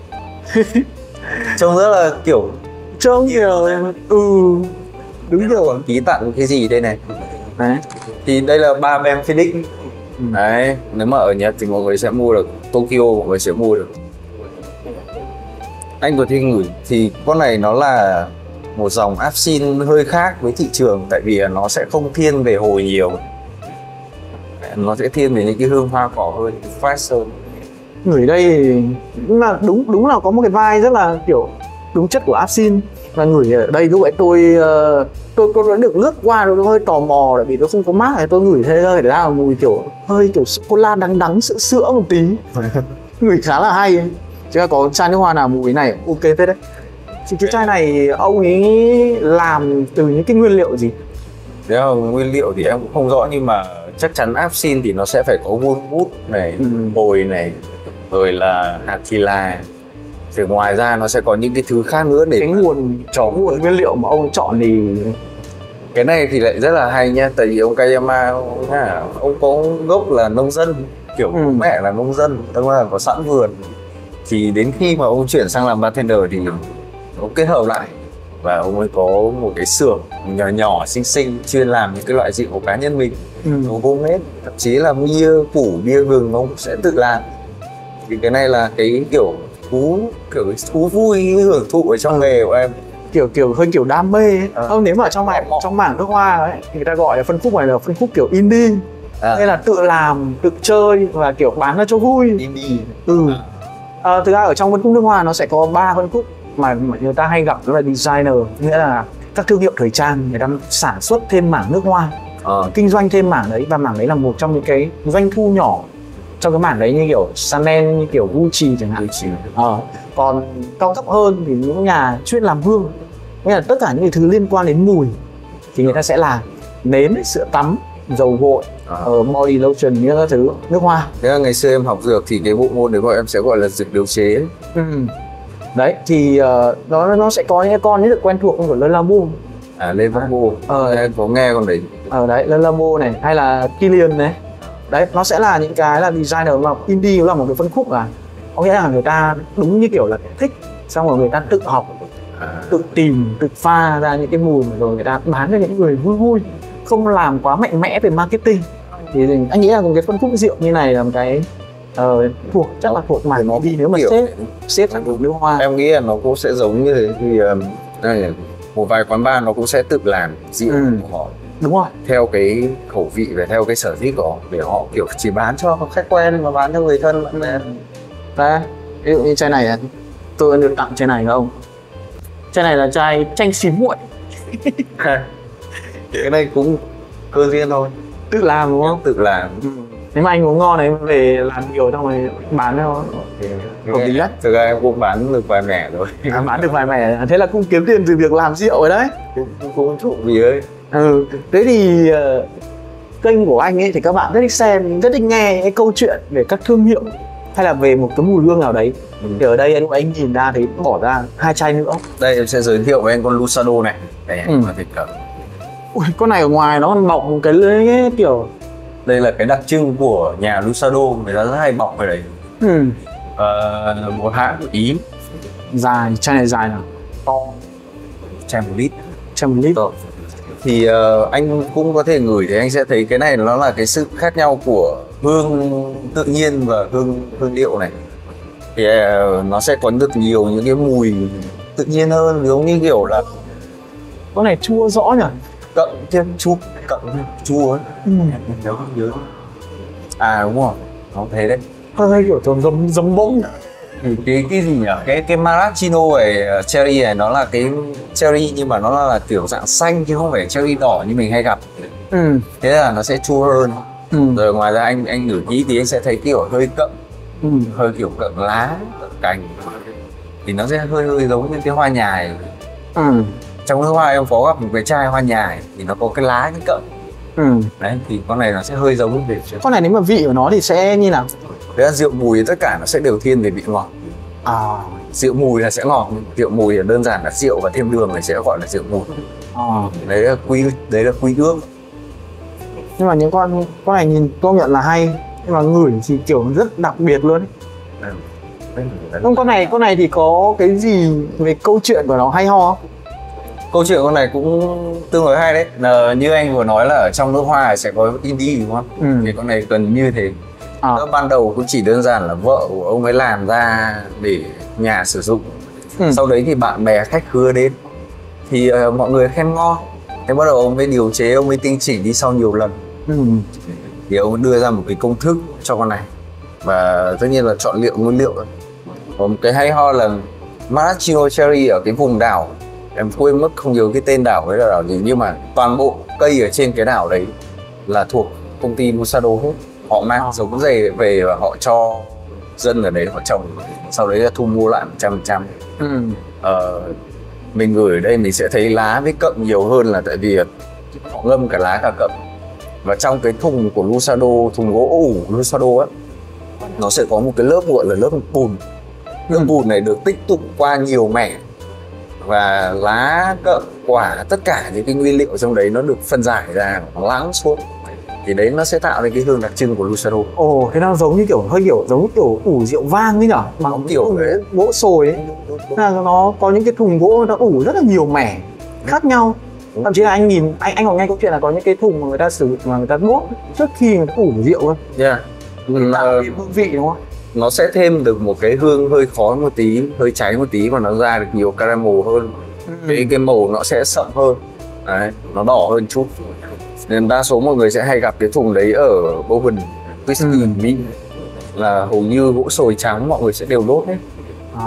Trông rất là kiểu trông kiểu ừ đúng rồi. Còn ký tặng cái gì đây này? Đấy. Thì đây là ba Ben Phoenix. Ừ. Đấy, nếu mà ở Nhật thì mọi người sẽ mua được, Tokyo mọi người sẽ mua được. Anh có thể ngửi thì con này nó là một dòng áp xin hơi khác với thị trường, tại vì nó sẽ không thiên về hồi nhiều, nó sẽ thiên về những cái hương hoa cỏ hơn, fresh hơn. Ngửi đây thì đúng là đúng đúng là có một cái vibe rất là kiểu đúng chất của Absin. Và ngửi ở đây lúc ấy tôi tôi tôi đã được lướt qua, tôi hơi tò mò tại vì tôi không có mát này, tôi ngửi thấy ra là mùi kiểu hơi kiểu sô cô la đắng đắng sữa sữa một tí. Ngửi khá là hay ấy. Chứ có chai nước hoa nào mùi này ok phết đấy. Thì cái chai này ông ấy làm từ những cái nguyên liệu gì? Nếu là nguyên liệu thì em cũng không rõ, nhưng mà chắc chắn áp xin thì nó sẽ phải có wormwood này, ừ. hồi này, rồi là hạt thì là. Thì ngoài ra nó sẽ có những cái thứ khác nữa để cái nguồn chọn nguồn nguyên liệu mà ông chọn thì cái này thì lại rất là hay nha, tại vì ông Kayama ông, ông có gốc là nông dân, kiểu ừ. mẹ là nông dân, tức là có sẵn vườn. Thì đến khi mà ông chuyển sang làm bartender thì ông kết hợp lại và ông ấy có một cái xưởng nhỏ nhỏ xinh xinh chuyên làm những cái loại rượu của cá nhân mình. Ừ. Ông vô hết, thậm chí là bia củ, bia gừng ông sẽ tự làm. Thì cái này là cái kiểu thú kiểu thú vui hưởng thụ ở trong nghề của em, kiểu kiểu hơi kiểu đam mê ấy. À. Không, nếu mà trong mảng trong mảng nước hoa ấy thì người ta gọi là phân khúc này là phân khúc kiểu indie, à. Hay là tự làm tự chơi và kiểu bán ra cho vui indie. Ừ. À, thực ra ở trong phân khúc nước hoa nó sẽ có ba phân khúc mà người ta hay gặp, đó là designer, nghĩa là các thương hiệu thời trang người ta sản xuất thêm mảng nước hoa, à. Kinh doanh thêm mảng đấy, và mảng đấy là một trong những cái doanh thu nhỏ trong cái mảng đấy, như kiểu Chanel, như kiểu Gucci chẳng hạn. Ờ, còn cao cấp hơn thì những nhà chuyên làm hương, nghĩa là tất cả những thứ liên quan đến mùi thì người ta sẽ làm nến, sữa tắm, dầu gội, à. uh, body lotion, những các thứ nước hoa. Thế là ngày xưa em học dược thì cái bộ môn đấy bọn em sẽ gọi là dược điều chế. Ừ. Đấy thì uh, nó nó sẽ có những con rất là quen thuộc của Le Labo. À, Le Labo. Ờ, em có nghe con đấy. Ờ đấy, Le Labo này hay là Kilian này. Đấy, nó sẽ là những cái là designer mà indie, nó là một cái phân khúc là có nghĩa là người ta đúng như kiểu là thích, xong rồi người ta tự học, à. tự tìm, tự pha ra những cái mùi rồi người ta bán cho những người vui vui, không làm quá mạnh mẽ về marketing. Thì anh nghĩ là một cái phân khúc rượu như này là một cái uh, thuộc chắc là thuộc mảng nó đi, nếu mà xếp xếp sản phẩm nước hoa. Em nghĩ là nó cũng sẽ giống như thế, thì um, đây, một vài quán bar nó cũng sẽ tự làm rượu ừ. của họ. Đúng rồi, theo cái khẩu vị và theo cái sở thích của họ, để họ kiểu chỉ bán cho khách quen mà bán cho người thân bạn bè. Đấy, ví dụ như chai này, tôi được tặng chai này không? Chai này là chai chanh xím nguội. Cái này cũng cơ duyên thôi, tự làm đúng không? Tự làm. Ừ. Nếu mà anh uống ngon này về làm nhiều xong rồi bán cho hợp lý đấy. Thực ra em cũng bán được vài mẻ rồi. À, bán được vài mẻ, thế là cũng kiếm tiền từ việc làm rượu rồi đấy. Cũng cũng trộm gì ấy. Ừ, thế thì uh, kênh của anh ấy thì các bạn rất thích xem, rất thích nghe cái câu chuyện về các thương hiệu hay là về một cái mùi hương nào đấy. Ừ. Thì ở đây anh anh nhìn ra thì bỏ ra hai chai nữa. Đây em sẽ giới thiệu với anh con Lusado này. Đây anh ừ. thể cỡ. Ui, con này ở ngoài nó bọc một cái lưới kiểu, đây là cái đặc trưng của nhà Lusado, người ta rất hay bọc vào đấy. Ừ. À, một hãng Ý. Dài, chai này dài nào? To. Chai một lít. Chai một lít. To. Thì uh, anh cũng có thể ngửi thì anh sẽ thấy cái này nó là cái sự khác nhau của hương tự nhiên và hương hương liệu này. Thì uh, nó sẽ có được nhiều những cái mùi tự nhiên hơn, giống như kiểu là con này chua rõ nhỉ? Cận thêm chua, cận chua ấy. Ừ. Nếu không nhớ. À đúng rồi, nó thế đấy. Hơi kiểu giống giống giống bông. Cái cái gì nhỉ? Cái cái maraschino này, cherry này nó là cái cherry nhưng mà nó là kiểu dạng xanh chứ không phải cherry đỏ như mình hay gặp. Ừ. Thế là nó sẽ chua hơn. Ừ. Rồi ngoài ra anh anh ngửi kỹ thì anh sẽ thấy kiểu hơi cận, ừ. hơi kiểu cận lá, cận cành. Thì nó sẽ hơi hơi giống như cái hoa nhài. Ừ. Trong nước hoa em có gặp một cái chai hoa nhài thì nó có cái lá cái cận. Ừ. Đấy thì con này nó sẽ hơi giống như thế. Con này nếu mà vị của nó thì sẽ như nào? Thế là rượu mùi tất cả nó sẽ đều thiên về vị ngọt. À. Rượu mùi là sẽ ngọt, rượu mùi là đơn giản là rượu và thêm đường này sẽ gọi là rượu mùi. À. Đấy là quy đấy là quy ước. Nhưng mà những con con này nhìn công nhận là hay, nhưng mà ngửi thì kiểu rất đặc biệt luôn. Không, con này con này thì có cái gì về câu chuyện của nó hay ho không? câu chuyện con này cũng tương đối hay đấy. Là như anh vừa nói là ở trong nước hoa sẽ có indie đúng không? Ừ. Thì con này gần như thế. À. Ban đầu cũng chỉ đơn giản là vợ của ông ấy làm ra để nhà sử dụng. Ừ. Sau đấy thì bạn bè khách khứa đến thì uh, mọi người khen ngon. Thế bắt đầu ông ấy điều chế, ông ấy tinh chỉnh đi sau nhiều lần. Ừ. Thì ông ấy đưa ra một cái công thức cho con này. Và tất nhiên là chọn liệu nguyên liệu. Có một cái hay ho là Maraschino Cherry ở cái vùng đảo, em quên mất không nhớ cái tên đảo ấy là đảo gì, nhưng mà toàn bộ cây ở trên cái đảo đấy là thuộc công ty Lusado hết. Họ mang À. giống rễ về và họ cho dân ở đấy họ trồng, sau đấy là thu mua lại một trăm phần trăm. Ừ. Ờ, mình gửi ở đây mình sẽ thấy lá với cậm nhiều hơn là tại vì họ ngâm cả lá cả cậm. Và trong cái thùng của Lusado, thùng gỗ ủ Lusado á, nó sẽ có một cái lớp gọi là lớp bùn. Lớp bùn này được tích tụ qua nhiều mẻ và lá, cậm, quả, tất cả những cái nguyên liệu trong đấy nó được phân giải ra, nó lắng xuống. Thì đấy nó sẽ tạo nên cái hương đặc trưng của Lusado. Ồ, thế nó giống như kiểu, hơi kiểu giống như kiểu ủ rượu vang ấy nhở? Mà Giống kiểu thùng đấy. gỗ sồi ấy. Là nó có những cái thùng gỗ nó ủ rất là nhiều mẻ khác nhau. Thậm chí là anh nhìn, anh anh còn nghe câu chuyện là có những cái thùng mà người ta sử dụng mà người ta đốt trước khi người ta ủ rượu cơ. Yeah. Tạo cái hương vị đúng không? Nó sẽ thêm được một cái hương hơi khói một tí, hơi cháy một tí và nó ra được nhiều caramel hơn. Ừ. Cái, cái màu nó sẽ sậm hơn. Đấy, nó đỏ hơn chút. Nên đa số mọi người sẽ hay gặp cái thùng đấy ở Bourbon, Whisky, Ừ. Mint. Là hầu như gỗ sồi trắng mọi người sẽ đều đốt hết. À,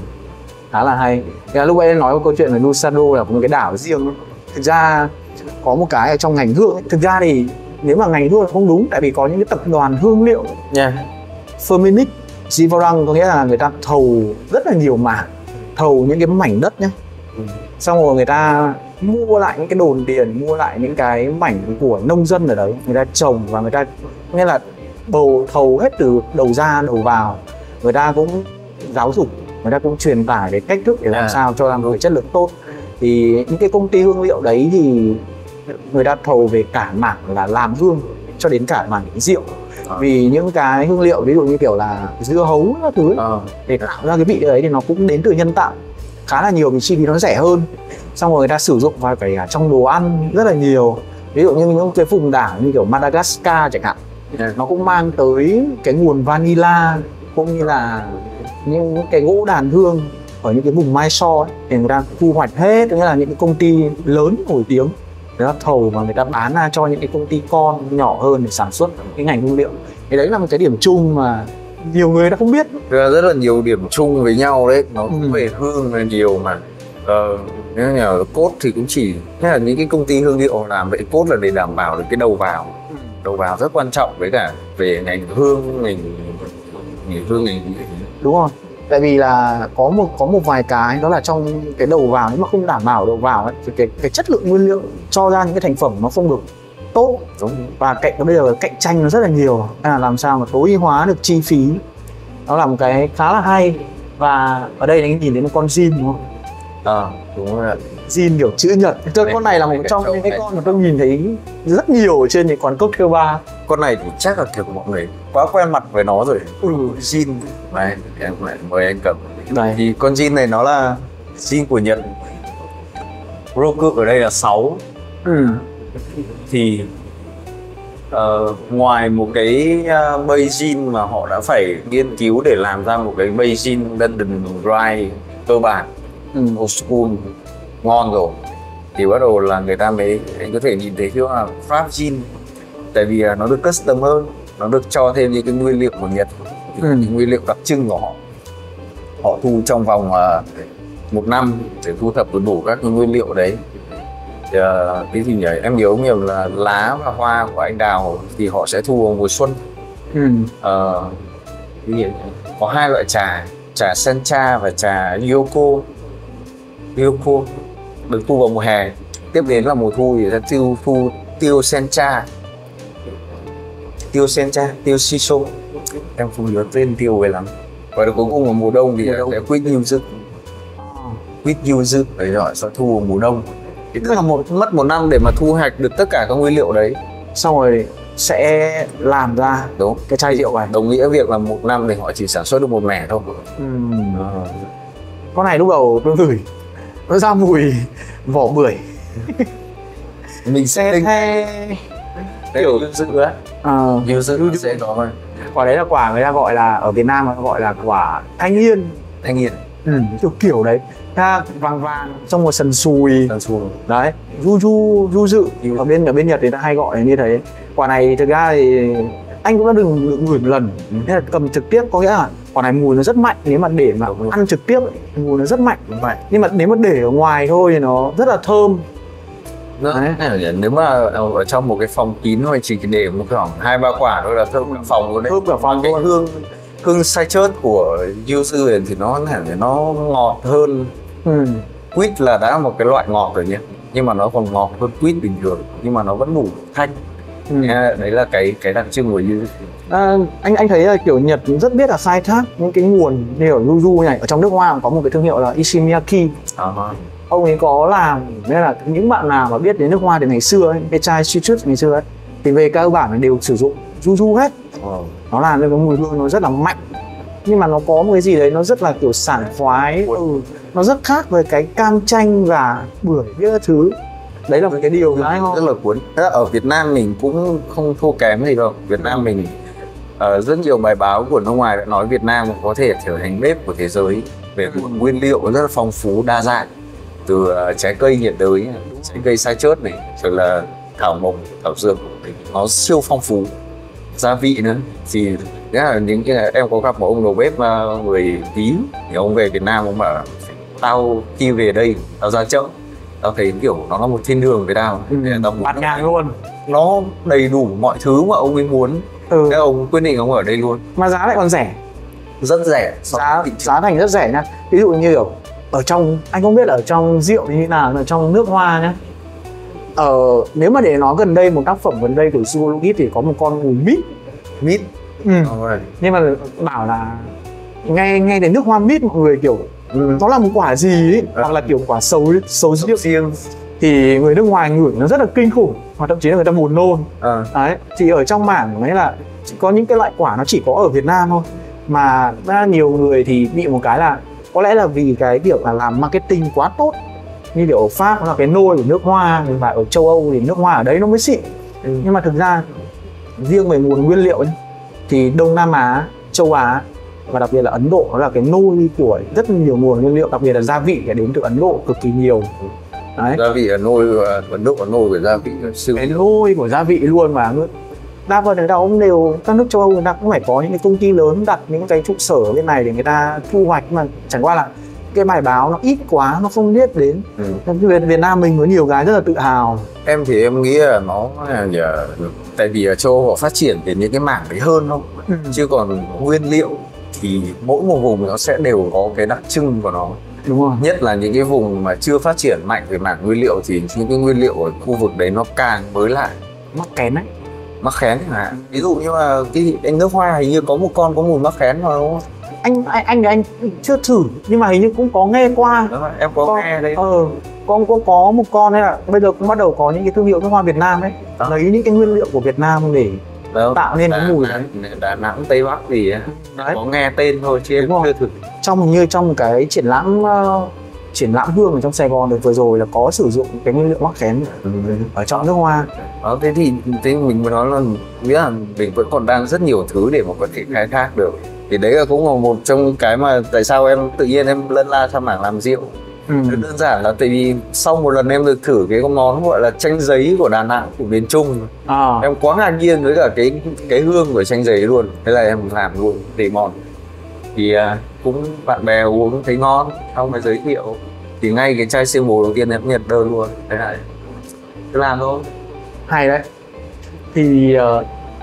khá là hay. Thì là lúc ấy nói một câu chuyện về Lusado là một cái đảo riêng ấy. Thực ra có một cái ở trong ngành hương ấy. Thực ra thì nếu mà ngành hương là không đúng, tại vì có những cái tập đoàn hương liệu Nha. Firmenich, Zivarang, có nghĩa là người ta thầu rất là nhiều mảng, thầu những cái mảnh đất nhé. Ừ. Xong rồi người ta mua lại những cái đồn điền, mua lại những cái mảnh của nông dân ở đấy, người ta trồng và người ta nghĩa là bầu thầu hết từ đầu ra đầu vào. Người ta cũng giáo dục, người ta cũng truyền tải cái cách thức để làm À. sao cho làm một cái chất lượng tốt. Thì những cái công ty hương liệu đấy thì người ta thầu về cả mảng là làm hương cho đến cả mảng rượu. À. Vì những cái hương liệu ví dụ như kiểu là dưa hấu các thứ ấy, À. để tạo ra cái vị đấy thì nó cũng đến từ nhân tạo khá là nhiều, vì chi phí nó rẻ hơn. Xong rồi người ta sử dụng vào cả trong đồ ăn rất là nhiều. Ví dụ như những cái vùng đảo như kiểu Madagascar chẳng hạn, Yeah. nó cũng mang tới cái nguồn vanilla cũng như là những cái gỗ đàn hương ở những cái vùng Mysore ấy, thì người ta thu hoạch hết, nghĩa là những cái công ty lớn nổi tiếng người ta thầu và người ta bán ra cho những cái công ty con nhỏ hơn để sản xuất cái ngành hương liệu. Thì đấy là một cái điểm chung mà nhiều người đã không biết. Thực ra rất là nhiều điểm chung với nhau đấy, nó cũng Ừ. về hương là nhiều mà. Ờ, nếu như cốt thì cũng chỉ, thế là những cái công ty hương liệu làm vậy cốt là để đảm bảo được cái đầu vào. Đầu vào rất quan trọng với cả về ngành hương, ngành ngành hương ngành Đúng rồi, tại vì là có một có một vài cái đó là trong cái đầu vào, nếu mà không đảm bảo đầu vào ấy, thì cái cái chất lượng nguyên liệu cho ra những cái thành phẩm nó không được tốt. đúng. Và cạnh bây giờ cạnh tranh nó rất là nhiều, nên là làm sao mà tối ưu hóa được chi phí, nó là một cái khá là hay. Và ở đây anh nhìn thấy một con zin đúng không? À, đúng rồi ạ. Zin kiểu chữ nhật. Tôi Đây, con này là một đây, trong đây, những cái đây. con mà tôi nhìn thấy rất nhiều ở trên những quán cocktail bar. Con này thì chắc là kiểu mọi người quá quen mặt với nó rồi. Ừ. Jin, này em lại mời anh cầm. Đây. Thì con Jin này nó là Jin của Nhật. Roku ở đây là sáu. Ừ. Thì ờ, ngoài một cái uh, Beijing mà họ đã phải nghiên cứu để làm ra một cái Beijing London Dry cơ bản, Ừ. old school ngon rồi, thì bắt đầu là người ta mới, anh có thể nhìn thấy kiểu là Craft Gin, tại vì uh, nó được custom hơn, nó được cho thêm những cái nguyên liệu của Nhật, Ừ. những nguyên liệu đặc trưng của họ. Họ thu trong vòng uh, một năm để thu thập đủ các cái nguyên liệu đấy. Thì, uh, cái gì nhỉ, em nhớ nhiều là lá và hoa của anh đào thì họ sẽ thu vào mùa xuân. Ừ. uh, cái gì nhỉ? Có hai loại trà, trà sencha và trà ryoko. Ryoko được thu vào mùa hè, tiếp đến là mùa thu thì sẽ tiêu thu tiêu sencha, tiêu sencha, tiêu shiso, em không nhớ tên tiêu về lắm. Và cuối cùng vào mùa đông thì Mùa đông. sẽ quýt yuzu, quýt yuzu đấy rồi sẽ thu vào mùa đông. Thì tức là một mất một năm để mà thu hoạch được tất cả các nguyên liệu đấy, Xong rồi sẽ làm ra đúng cái chai rượu này. đồng nghĩa việc là một năm thì họ chỉ sản xuất được một mẻ thôi. Ừ. Con này lúc đầu tôi ngửi nó ra mùi vỏ bưởi. Mình sẽ Hay kiểu dự á, ờ, nhiều dự sẽ có thôi. quả đấy là quả người ta gọi là, ở Việt Nam người ta gọi là quả thanh yên. Thanh nghiền, Ừ, kiểu kiểu đấy, ta vàng vàng trong một sần sùi tần xuồng. đấy, du du du dự. Ở bên ở bên Nhật thì ta hay gọi là như thế. Quả này thực ra thì anh cũng đã đừng được ngửi một lần, nên là cầm trực tiếp có nghĩa là quả này mùi nó rất mạnh. Nếu mà để mà ăn trực tiếp ấy, mùi nó rất mạnh. Vậy. Nhưng mà nếu mà để ở ngoài thôi thì nó rất là thơm. Nó, nếu mà ở trong một cái phòng kín thôi chỉ để một khoảng hai ba quả thôi là thơm cả phòng luôn đấy. Thơm cả phòng cái luôn. hương hương sai chớt của yuzu này thì nó nó ngọt hơn. Ừ. Quýt là đã một cái loại ngọt rồi nhé, nhưng mà nó còn ngọt hơn quýt bình thường, nhưng mà nó vẫn đủ thanh. Ừ. Đấy là cái cái đặc trưng của yuzu. À, anh anh thấy là kiểu Nhật rất biết là khai thác những cái nguồn như ở yuzu này. Ở trong nước hoa có một cái thương hiệu là Ishimiyaki. Uh-huh. Ông ấy có làm, nên là những bạn nào mà biết đến nước hoa từ ngày xưa ấy, cái chai citrus ngày xưa ấy, thì về cơ bản đều sử dụng yuzu hết. Oh. Nó làm nên cái mùi hương nó rất là mạnh, nhưng mà nó có một cái gì đấy nó rất là kiểu sảng khoái. Ừ, nó rất khác với cái cam chanh và bưởi biết các thứ. Đấy là một cái điều đấy không? Rất là cuốn. Ở Việt Nam mình cũng không thua kém gì đâu. Việt Nam mình uh, rất nhiều bài báo của nước ngoài đã nói Việt Nam có thể trở thành bếp của thế giới về nguồn nguyên liệu rất là phong phú đa dạng, từ uh, trái cây nhiệt đới, trái cây sa chớt này, rồi là thảo mộc, thảo dược, nó siêu phong phú. Gia vị nữa thì là những cái em có gặp một ông đầu bếp uh, người Ý, thì ông về Việt Nam ông bảo tao khi về đây tao ra chợ tao thấy kiểu nó là một thiên đường với tao. Ừ. Tao muốn Bạt ngàn luôn. nó đầy đủ mọi thứ mà ông ấy muốn. Ừ. Thế ông quyết định ông ở đây luôn, Mà giá lại còn rẻ. rất rẻ. Giá giá thành rất rẻ nha. Ví dụ như kiểu ở trong, anh không biết là ở trong rượu như thế nào, ở trong nước hoa nhá. Ờ, nếu mà để nói gần đây, một tác phẩm gần đây của Suologit thì có một con mùi mít. Mít. Ừ. Rồi. Nhưng mà bảo là nghe nghe đến nước hoa mít mọi người kiểu Ừ. nó là một quả gì ấy, À. hoặc là kiểu quả sấu sấu Rượu riêng, riêng. thì người nước ngoài ngửi nó rất là kinh khủng, hoặc thậm chí là người ta buồn nôn. À. Đấy, thì ở trong mảng ấy là có những cái loại quả nó chỉ có ở Việt Nam thôi, mà ra nhiều người thì bị một cái là có lẽ là vì cái việc là làm marketing quá tốt, như kiểu ở Pháp nó là cái nôi của nước hoa, và ở châu Âu thì nước hoa ở đấy nó mới xịn. Ừ. Nhưng mà thực ra riêng về nguồn nguyên liệu ấy, thì Đông Nam Á, châu Á và đặc biệt là Ấn Độ nó là cái nôi của rất nhiều nguồn nguyên liệu, đặc biệt là gia vị phải đến từ Ấn Độ cực kỳ nhiều. Đấy, Gia vị ở nôi Ấn Độ, ở nôi của gia vị siêu. cái nôi của gia vị luôn. Mà đa phần người ta cũng đều, các nước châu Âu người ta cũng phải có những cái công ty lớn đặt những cái trụ sở ở bên này để người ta thu hoạch, mà chẳng qua là cái bài báo nó ít quá, nó không biết đến. Ừ. Việt, Việt Nam mình có nhiều cái rất là tự hào. Em thì em nghĩ là nó là nhờ, tại vì ở châu Âu họ phát triển đến những cái mảng đấy hơn không? Ừ. Chứ còn nguyên liệu thì mỗi một vùng nó sẽ đều có cái đặc trưng của nó. Đúng rồi. Nhất là những cái vùng mà chưa phát triển mạnh về mảng nguyên liệu thì những cái nguyên liệu ở khu vực đấy nó càng mới lại. Mắc kén đấy. Mắc khén hả? Ví dụ như là cái anh nước hoa hình như có một con có mùi mắc khén mà đúng không? Anh anh anh anh chưa thử, nhưng mà hình như cũng có nghe qua. Đúng rồi, em có, Có- nghe đấy. Ờ, có, có có một con đấy, là bây giờ cũng bắt đầu có những cái thương hiệu nước hoa Việt Nam ấy, Đó. lấy những cái nguyên liệu của Việt Nam để Đâu, tạo nên cái Đà- mùi Đà- đấy. Đà Nẵng, Tây Bắc gì ấy. Đấy. Có nghe tên thôi chứ em Đúng rồi. chưa thử. Trong như trong cái triển lãm uh, triển lãm hương ở trong Sài Gòn đợt vừa rồi là có sử dụng cái nguyên liệu mắc khén Ừ. ở trong nước hoa. Đó, thế thì thế mình mới nói là nghĩa là mình vẫn còn đang rất nhiều thứ để mà có thể khai thác được. Thì đấy là cũng là một trong cái mà tại sao em tự nhiên em lân la sang mảng làm rượu. Ừ. Đơn giản là tại vì sau một lần em được thử cái món gọi là chanh giấy của Đà Nẵng, của miền Trung, À. em quá ngạc nhiên với cả cái cái hương của chanh giấy luôn. Thế là em làm luôn để ngon. Thì à, cũng bạn bè uống thấy ngon, xong mới giới thiệu. Thì ngay cái chai siêu bồ đầu tiên em nhận đơn luôn. Thế là cứ làm thôi. Hay đấy. Thì uh,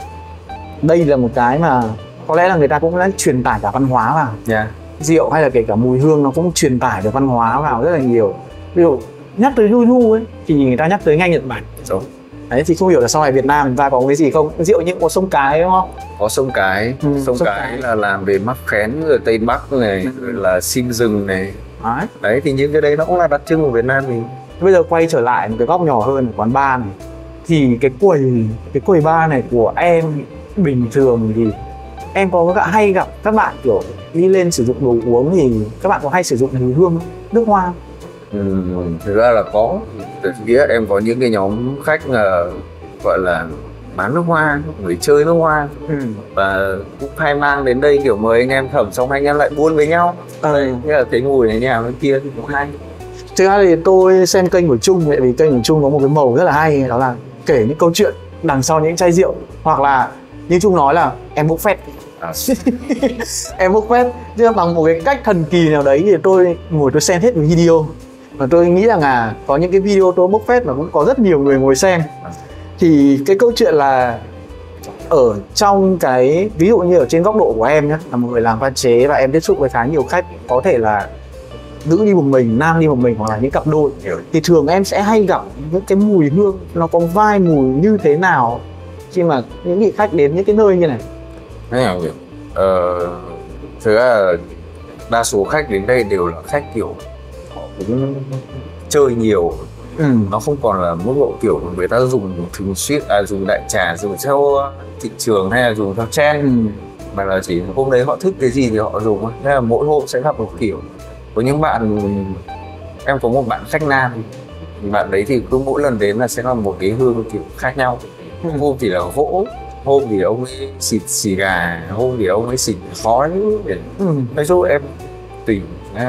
đây là một cái mà có lẽ là người ta cũng đã truyền tải cả văn hóa vào. Yeah. Rượu hay là kể cả mùi hương nó cũng truyền tải được văn hóa vào rất là nhiều. Ví dụ nhắc tới yuzu ấy thì người ta nhắc tới ngay Nhật Bản. Đúng. Đấy, thì không hiểu là sau này Việt Nam chúng ta có cái gì không? Rượu như có sông Cái đúng không? Có sông Cái, Ừ, sông sông Cái Cái. là làm về mắc khén rồi Tây Bắc này, Ừ. rồi là sim rừng này. Đấy. Đấy thì những cái đấy nó cũng là đặc trưng của Việt Nam mình. Bây giờ quay trở lại một cái góc nhỏ hơn, quán bar này, thì cái quầy cái quầy bar này của em bình thường thì em có cả hay gặp các bạn kiểu đi lên sử dụng đồ uống thì các bạn có hay sử dụng mùi hương nước hoa? Ừ, thực ra là có. Từ phía em có những cái nhóm khách là gọi là bán nước hoa, người chơi nước hoa, Ừ. và cũng hay mang đến đây kiểu mời anh em thẩm xong anh em lại buôn với nhau. Ờ. Thế là cái mùi này nhà bên kia thì cũng hay. Thực ra thì tôi xem kênh của Trung, tại vì kênh của Trung có một cái màu rất là hay, đó là kể những câu chuyện đằng sau những chai rượu, hoặc là như Trung nói là em bốc phét. À. Em bốc phét chứ bằng một cái cách thần kỳ nào đấy thì tôi ngồi tôi xem hết video, và tôi nghĩ rằng là có những cái video tôi bốc phét mà cũng có rất nhiều người ngồi xem. Thì cái câu chuyện là ở trong cái, ví dụ như ở trên góc độ của em nhé, là một người làm pha chế và em tiếp xúc với khá nhiều khách, có thể là nữ đi một mình, nam đi một mình, hoặc là những cặp đôi, thì thường em sẽ hay gặp những cái mùi hương nó có vai mùi như thế nào khi mà những vị khách đến những cái nơi như này? Thế nào nhỉ? Ờ, thực ra là đa số khách đến đây đều là khách kiểu họ cũng chơi nhiều. Ừ. Nó không còn là mức độ kiểu người ta dùng thường xuyên, à, dùng đại trà, dùng theo thị trường hay là dùng theo trend, Ừ. mà là chỉ hôm đấy họ thích cái gì thì họ dùng. Thế là mỗi hôm sẽ gặp một kiểu. Có những bạn, em có một bạn khách nam, thì bạn đấy thì cứ mỗi lần đến là sẽ là một cái hương kiểu khác nhau. Ừ. Hôm thì là gỗ, hôm thì ông ấy xịt xì gà, hôm thì ông ấy xịt khói. Ừ. Nói chung em tùy, em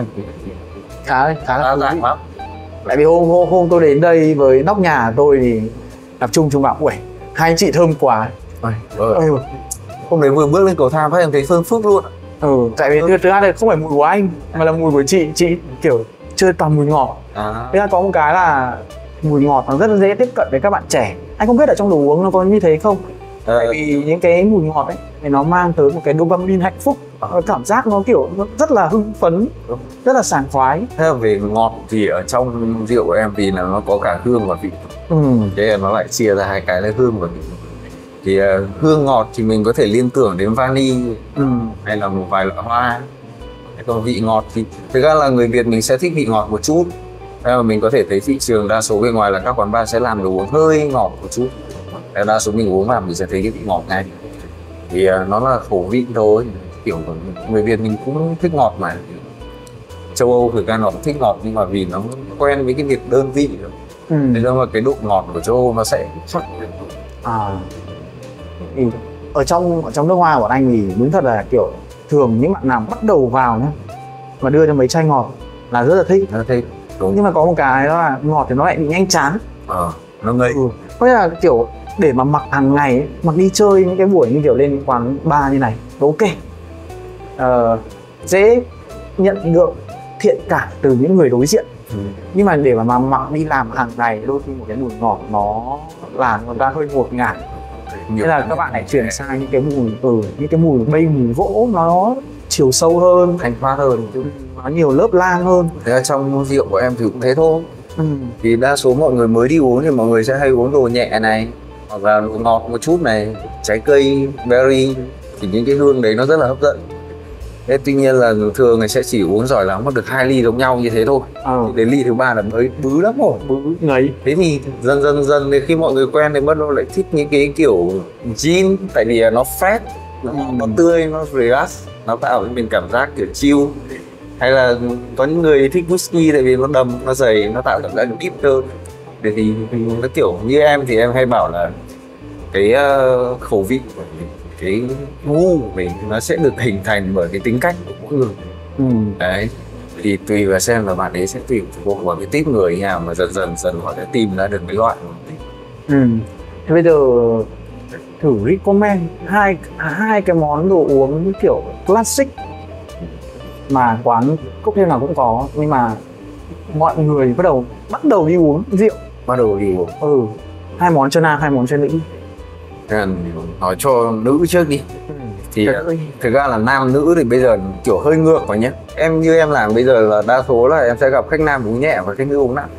khá khá là đa thú dạng vị. lắm. Tại vì hôm, hôm hôm tôi đến đây với nóc nhà tôi thì gặp Trung, Trung bảo ui hai anh chị thơm quá. Ôi, ôi. Ừ. Hôm đấy vừa bước lên cầu thang phát em thấy phương phức luôn. Ừ, tại vì thực ra là không phải mùi của anh mà là mùi của chị, chị kiểu chơi toàn mùi ngọt. À. Thế là có một cái là mùi ngọt nó rất là dễ tiếp cận với các bạn trẻ. Anh không biết ở trong đồ uống nó có như thế không? Ờ. Tại vì những cái mùi ngọt ấy thì nó mang tới một cái dopamine hạnh phúc, ờ, cảm giác nó kiểu nó rất là hưng phấn, rất là sảng khoái. Thế là về ngọt thì ở trong rượu của em vì là nó có cả hương và vị. Ừ. Thế là nó lại chia ra hai cái là hương và vị. Thì uh, hương ngọt thì mình có thể liên tưởng đến vani, Ừ. hay là một vài loại hoa. Còn vị ngọt thì thực ra là người Việt mình sẽ thích vị ngọt một chút. Thế mà mình có thể thấy thị trường đa số bên ngoài là các quán bar sẽ làm đồ uống hơi ngọt một chút. Thế đa số mình uống vào mình sẽ thấy cái vị ngọt ngay. Thì uh, nó là khẩu vị thôi. Kiểu người Việt mình cũng thích ngọt mà. Châu Âu thực ra nó cũng thích ngọt nhưng mà vì nó quen với cái việc đơn vị rồi. Ừ. Thế nên là cái độ ngọt của châu Âu nó sẽ khác. À. Thì ở trong ở trong nước hoa của anh thì đúng thật là kiểu thường những bạn nào bắt đầu vào nhá và đưa cho mấy chai ngọt là rất là thích. Nó thích. Đúng. Nhưng mà có một cái đó là ngọt thì nó lại bị nhanh chán. Ờ, nó ngậy. Ừ. Có nghĩa là kiểu để mà mặc hàng ngày ấy, mặc đi chơi những cái buổi như kiểu lên quán bar như này, ok. Ờ, dễ nhận được thiện cảm từ những người đối diện. Ừ. Nhưng mà để mà, mà mặc đi làm hàng ngày đôi khi một cái mùi ngọt nó làm người ta hơi ngột ngạt. Thế là các bạn lại chuyển sang những cái mùi ừ, những cái mùi bay, mùi gỗ nó chiều sâu hơn, thanh thoát hơn chứ. nó nhiều lớp lang hơn. Thế là trong rượu của em thì cũng thế thôi. Ừ. Thì đa số mọi người mới đi uống thì mọi người sẽ hay uống đồ nhẹ này, hoặc là đồ ngọt một chút này, trái cây, berry, thì những cái hương đấy nó rất là hấp dẫn. Thế tuy nhiên là thường người sẽ chỉ uống giỏi lắm mà được hai ly giống nhau như thế thôi. Ờ. Đến ly thứ ba là mới bứ lắm rồi. Bứ ngấy. Thế thì dần dần dần thì khi mọi người quen thì bắt đầu lại thích những cái kiểu gin, tại vì nó fresh, nó, nó tươi, nó relax, nó tạo cho mình cảm giác kiểu chill. Hay là có những người thích whisky tại vì nó đầm, nó dày, nó tạo cảm giác deep hơn. Thì, thì nó kiểu như em thì em hay bảo là cái uh, khẩu vị của mình, cái gu của mình nó sẽ được hình thành bởi cái tính cách của mỗi người. Ừ. Đấy, thì tùy vào xem là bạn ấy sẽ tùy thuộc vào cái típ người nào mà dần dần dần họ sẽ tìm ra được cái loại mà mình thích. Ừ. Thế bây giờ thử recommend hai hai cái món đồ uống kiểu classic mà quán cocktail nào cũng có, nhưng mà mọi người bắt đầu bắt đầu đi uống rượu. Bắt đầu đi uống. Ừ. Hai món cho nam, hai món cho nữ. Thế là nói cho nữ trước đi. Ừ. Thì thực ra là nam nữ thì bây giờ kiểu hơi ngược vào nhé. Em như em làm bây giờ là đa số là em sẽ gặp khách nam uống nhẹ và khách nữ uống nặng.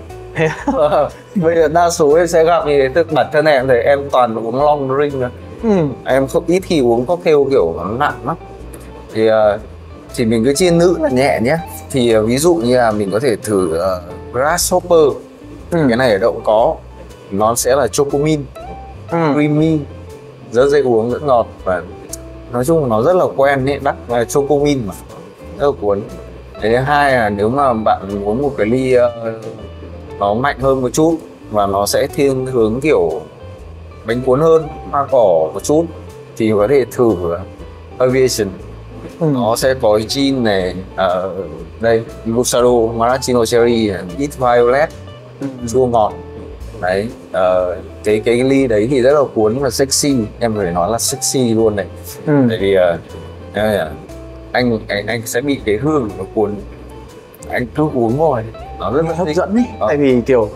Bây giờ đa số em sẽ gặp như thế, tức bản thân em thì em toàn uống long drink thôi. Ừ. Em không ít khi uống cocktail kiểu nặng lắm. Thì uh, thì mình cứ chia nữ là nhẹ nhé. Thì uh, ví dụ như là mình có thể thử uh, grasshopper. Ừ. Cái này ở đâu cũng có. Nó sẽ là chocomil, Ừ. creamy, rất dễ uống, rất ngọt và nói chung nó rất là quen ấy, đắt là chocomil mà rất là cuốn. Cái thứ hai là nếu mà bạn uống một cái ly uh, nó mạnh hơn một chút và nó sẽ thiên hướng kiểu bánh cuốn hơn, hoa cỏ một chút thì có thể thử Aviation. Ừ. Nó sẽ có gin này, uh, đây Lusaro, Maraschino Cherry, Eat Violet, Ừ. chua ngọt. Đấy, uh, cái cái ly đấy thì rất là cuốn và sexy, em phải nói là sexy luôn này. Ừ. Tại vì uh, anh anh anh sẽ bị cái hương nó cuốn, anh cứ uống rồi nó rất là hấp thích. dẫn ý. Ờ. Tại vì kiểu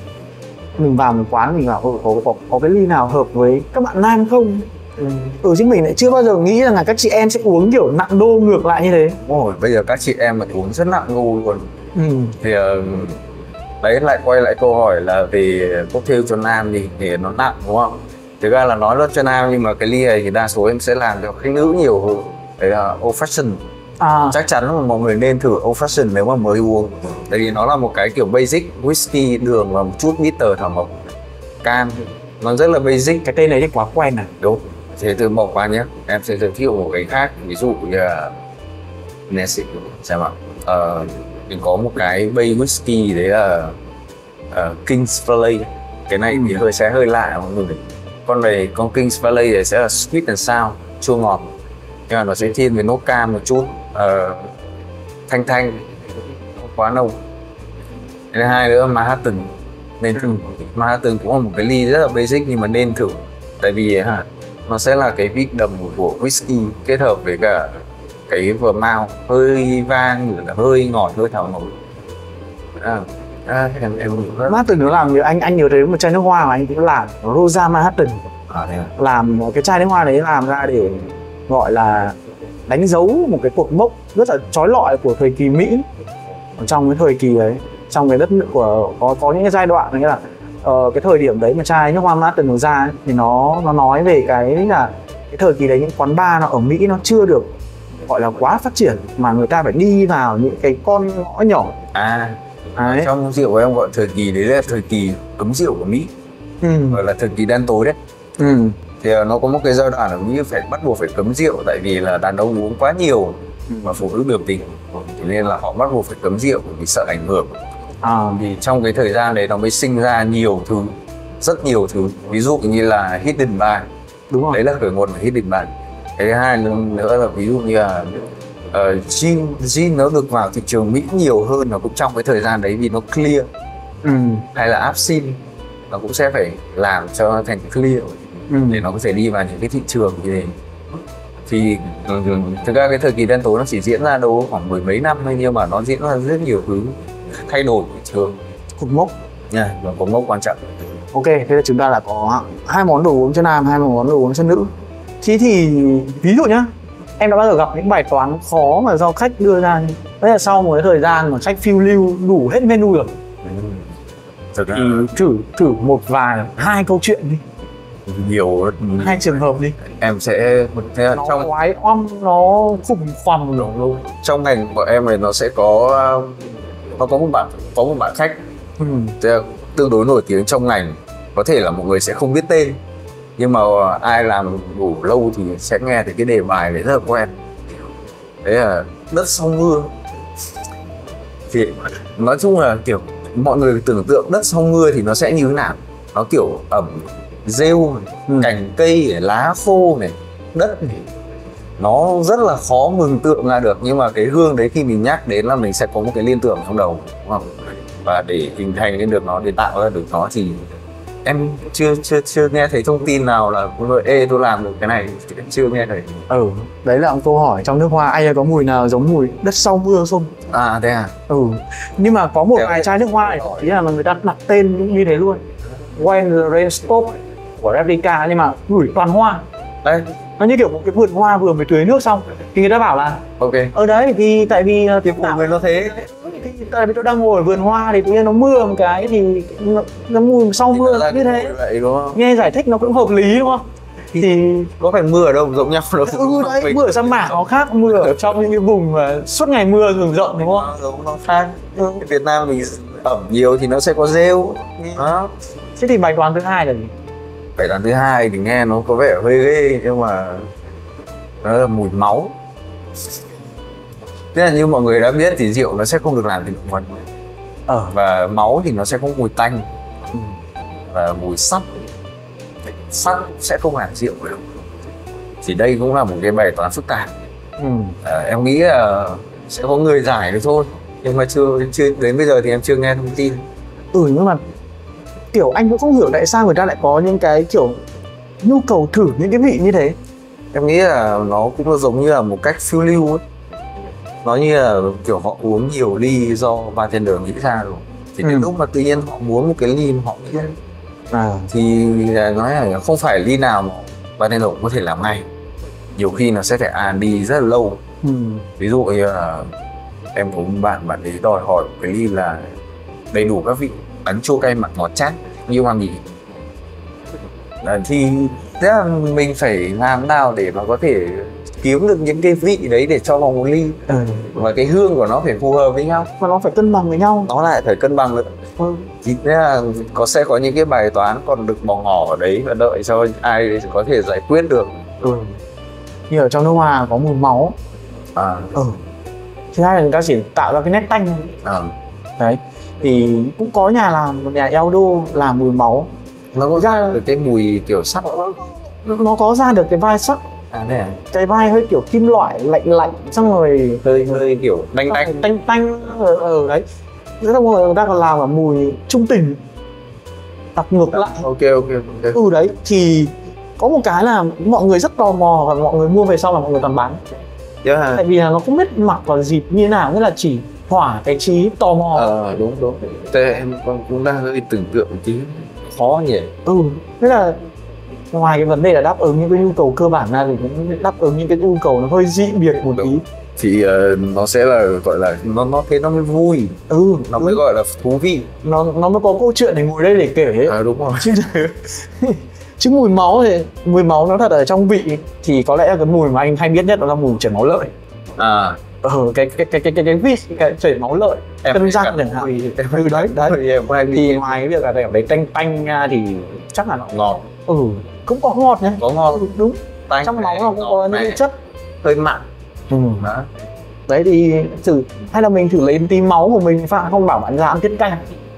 mình vào một quán mình bảo có, có, có cái ly nào hợp với các bạn nam không? Ừ. ừ chứ mình lại chưa bao giờ nghĩ rằng là các chị em sẽ uống kiểu nặng đô ngược lại như thế. Ôi, bây giờ các chị em mà uống rất nặng ngu luôn. Ừ. Thì uh, đấy, lại quay lại câu hỏi là về cocktail cho nam thì, thì nó nặng đúng không? Thực ra là nói rất cho nam nhưng mà cái ly này thì đa số em sẽ làm cho khách nữ nhiều hơn. Đấy là old fashion. À. Chắc chắn là mọi người nên thử old fashion nếu mà mới uống. Tại vì nó là một cái kiểu basic, whisky, đường và một chút bitter thảo mộc, cam. Nó rất là basic. Cái tên này thì quá quen này. Đúng. Thế từ một qua nhé, em sẽ giới thiệu một cái khác. Ví dụ như là Nessie, xem ạ. Ờ, mình có một cái bay whisky đấy là uh, King's Valley. Cái này thì hơi sẽ hơi lạ mọi người. Con này, con King's Valley này sẽ là sweet and sour, chua ngọt. Nhưng mà nó sẽ thiên về nốt cam một chút, uh, thanh thanh, không quá nồng. Cái thứ hai nữa là Manhattan. Nên thử. Manhattan cũng là một cái ly rất là basic nhưng mà nên thử. Tại vì hả, nó sẽ là cái vị đậm của whisky kết hợp với cả cái vermouth hơi vang, hơi ngọt, hơi thảo mộc. À, à, em em Manhattan nó làm như anh anh nhớ đến một chai nước hoa mà anh cũng làm Rosa Manhattan. à, à. Làm cái chai nước hoa đấy làm ra để gọi là đánh dấu một cái cột mốc rất là trói lọi của thời kỳ Mỹ. Ở trong cái thời kỳ đấy, trong cái đất nước của có có những cái giai đoạn nghĩa là uh, cái thời điểm đấy mà chai nước hoa Manhattan nó ra ấy, thì nó nó nói về cái là cái thời kỳ đấy những quán bar nó ở Mỹ nó chưa được gọi là quá phát triển mà người ta phải đi vào những cái con ngõ nhỏ. À, Đấy. trong rượu của em gọi thời kỳ đấy là thời kỳ cấm rượu của Mỹ, Ừ. gọi là thời kỳ đen tối đấy. Ừ. Thì nó có một cái giai đoạn ở Mỹ phải bắt buộc phải cấm rượu tại vì là đàn ông uống quá nhiều và phụ nữ biểu tình, thế nên là họ bắt buộc phải cấm rượu vì sợ ảnh hưởng. À. Thì trong cái thời gian đấy nó mới sinh ra nhiều thứ, rất nhiều thứ, ví dụ như là hidden bar. Đúng rồi. Đấy là khởi nguồn của hidden bar. Cái thứ hai nữa là ví dụ như là uh, gin gin nó được vào thị trường Mỹ nhiều hơn, nó cũng trong cái thời gian đấy vì nó clear. Ừ. Hay là absinthe nó cũng sẽ phải làm cho nó thành clear. Ừ. Để nó có thể đi vào những cái thị trường như thế. Thì thực ra cái thời kỳ đen tối nó chỉ diễn ra đâu khoảng mười mấy năm thôi, nhưng mà nó diễn ra rất nhiều thứ thay đổi thị trường. Cột mốc Nha, và có mốc quan trọng. Ok, thế là chúng ta đã có hai món đồ uống cho nam, hai món đồ uống cho nữ. Thế thì ví dụ nhá, em đã bao giờ gặp những bài toán khó mà do khách đưa ra, đấy là sau một cái thời gian mà khách phiêu lưu đủ hết menu rồi, Thực ra thì thử thử một vài hai câu chuyện đi, nhiều hai trường hợp đi. em sẽ Nó trong oái oăm, nó khủng khoằm rồi luôn. trong ngành của em này nó sẽ có nó có một bạn có một bạn khách Ừ. tương đối nổi tiếng trong ngành, có thể là mọi người sẽ không biết tên nhưng mà ai làm đủ lâu thì sẽ nghe thấy cái đề bài đấy rất là quen. Đấy là đất sau mưa. Thì nói chung là kiểu mọi người tưởng tượng đất sau mưa thì nó sẽ như thế nào, nó kiểu ẩm, rêu, Ừ. cành cây, lá khô này, đất này, nó rất là khó mường tượng ra được. Nhưng mà cái hương đấy khi mình nhắc đến là mình sẽ có một cái liên tưởng trong đầu, đúng không? Và để hình thành lên được nó, để tạo ra được nó thì em chưa chưa chưa nghe thấy thông tin nào là người ê tôi làm được cái này, em chưa nghe thấy. Ừ, đấy là một câu hỏi trong nước hoa, anh ơi có mùi nào giống mùi đất sau mưa không? À thế à? Ừ, nhưng mà có một Theo vài em. chai nước hoa này ý là người ta đặt tên cũng như thế luôn, When the Rain Stops của Replica, nhưng mà gửi toàn hoa. Đây, Nó như kiểu một cái vườn hoa vừa mới tưới nước xong thì người ta bảo là ok. ở đấy thì tại vì Thì mọi người nó thế. thì tại vì tôi đang ngồi ở vườn hoa thì tự nhiên nó mưa một cái thì nó, nó mùi sau Thì mưa nó ra như thế. vậy đúng không? Nghe giải thích nó cũng hợp lý đúng không? Thì, Thì có phải mưa ở đâu giống nhau đâu. ừ đấy, mưa ở sa mạc nó khác mưa ở trong những cái vùng mà suốt ngày mưa rừng rộng đúng không? Nó giống nó khác. Ừ. Việt Nam mình ẩm nhiều thì nó sẽ có rêu. Đó. Thế thì bài toán thứ hai là gì? Bài toán thứ hai thì nghe nó có vẻ hơi ghê nhưng mà nó là mùi máu. Thế là như mọi người đã biết thì rượu nó sẽ không được làm từ động vật, Ờ. và máu thì nó sẽ có mùi tanh Ừ. và mùi sắt. Sắt sẽ không làm rượu được. Thì đây cũng là một cái bài toán phức tạp. Ừ. À, em nghĩ là sẽ có người giải được thôi, nhưng mà chưa chưa đến bây giờ thì em chưa nghe thông tin. Ừ, nhưng mà kiểu anh cũng không hiểu tại sao người ta lại có những cái kiểu nhu cầu thử những cái vị như thế. Em nghĩ là nó cũng giống như là một cách phiêu lưu ấy. Nó như là kiểu họ uống nhiều ly do bartender nghĩ ra rồi. Thì đến Ừ. lúc mà tự nhiên họ muốn một cái ly mà họ nghĩ ra, À. thì là nói là không phải ly nào mà bartender cũng có thể làm ngay. Nhiều khi nó sẽ phải ăn đi rất là lâu. Ừ. Ví dụ như là em có một bạn, bạn ấy đòi hỏi một cái ly là đầy đủ các vị, đắng chua cay mặn ngọt chát như hoa nghỉ. Là thì thế là mình phải làm nào để mà có thể kiếm được những cái vị đấy để cho vào một ly, Ừ. và cái hương của nó phải phù hợp với nhau, Mà nó phải cân bằng với nhau. nó lại phải cân bằng được. Ừ. Thì thế là có sẽ có những cái bài toán còn được bỏ ngỏ ở đấy và đợi cho ai có thể giải quyết được. Ừ. Như ở trong nước Hoa có mùi máu. À, Ừ. Thứ hai là người ta chỉ tạo ra cái nét tanh thôi. à. Đấy. Thì cũng có nhà làm, một nhà Eldo làm mùi máu. Nó có ra được cái mùi kiểu sắt. Nó có ra được cái vai sắc, À này, cái vai hơi kiểu kim loại lạnh lạnh, xong rồi hơi hơi kiểu đanh đanh. tanh tanh ở, ở đấy. Rất là người ta còn làm cả mùi trung tình, đặt ngược lại. Ok ok ok. Ừ đấy, thì có một cái là mọi người rất tò mò và mọi người mua về sau là mọi người toàn bán. Yeah. Tại vì là nó không biết mặc vào dịp như thế nào, nghĩa là chỉ thỏa cái trí tò mò. Ờ đúng đúng. Thế em cũng đang hơi tưởng tượng một tí, khó nhỉ. Ừ, thế là ngoài cái vấn đề là đáp ứng những cái nhu cầu cơ bản ra thì cũng đáp ứng những cái nhu cầu nó hơi dị biệt một tí. Thì uh, nó sẽ là gọi là nó nó thế nó mới vui, Ừ, nó mới gọi là thú vị. nó nó mới có câu chuyện để ngồi đây để kể ấy. À đúng rồi. chứ chứ mùi máu thì mùi máu nó thật ở trong vị thì có lẽ là cái mùi mà anh hay biết nhất đó là mùi chảy máu lợi. À, Ừ, cái cái cái cái cái cái vị cái chảy máu lợi, cân răng chẳng hạn. Ừ đấy đấy. em hay Thì bị ngoài cái việc là cái đấy tanh tanh ra thì chắc là nó ngọt, ừ cũng có ngọt nhá. có ngon, Ừ, đúng. tanh Trong máu này, nó cũng ngọt có những này, cái chất. hơi mặn. Ừ. Đó. Đấy thì thử hay là mình thử lấy tí máu của mình pha, không bảo bạn ra ăn tiết canh.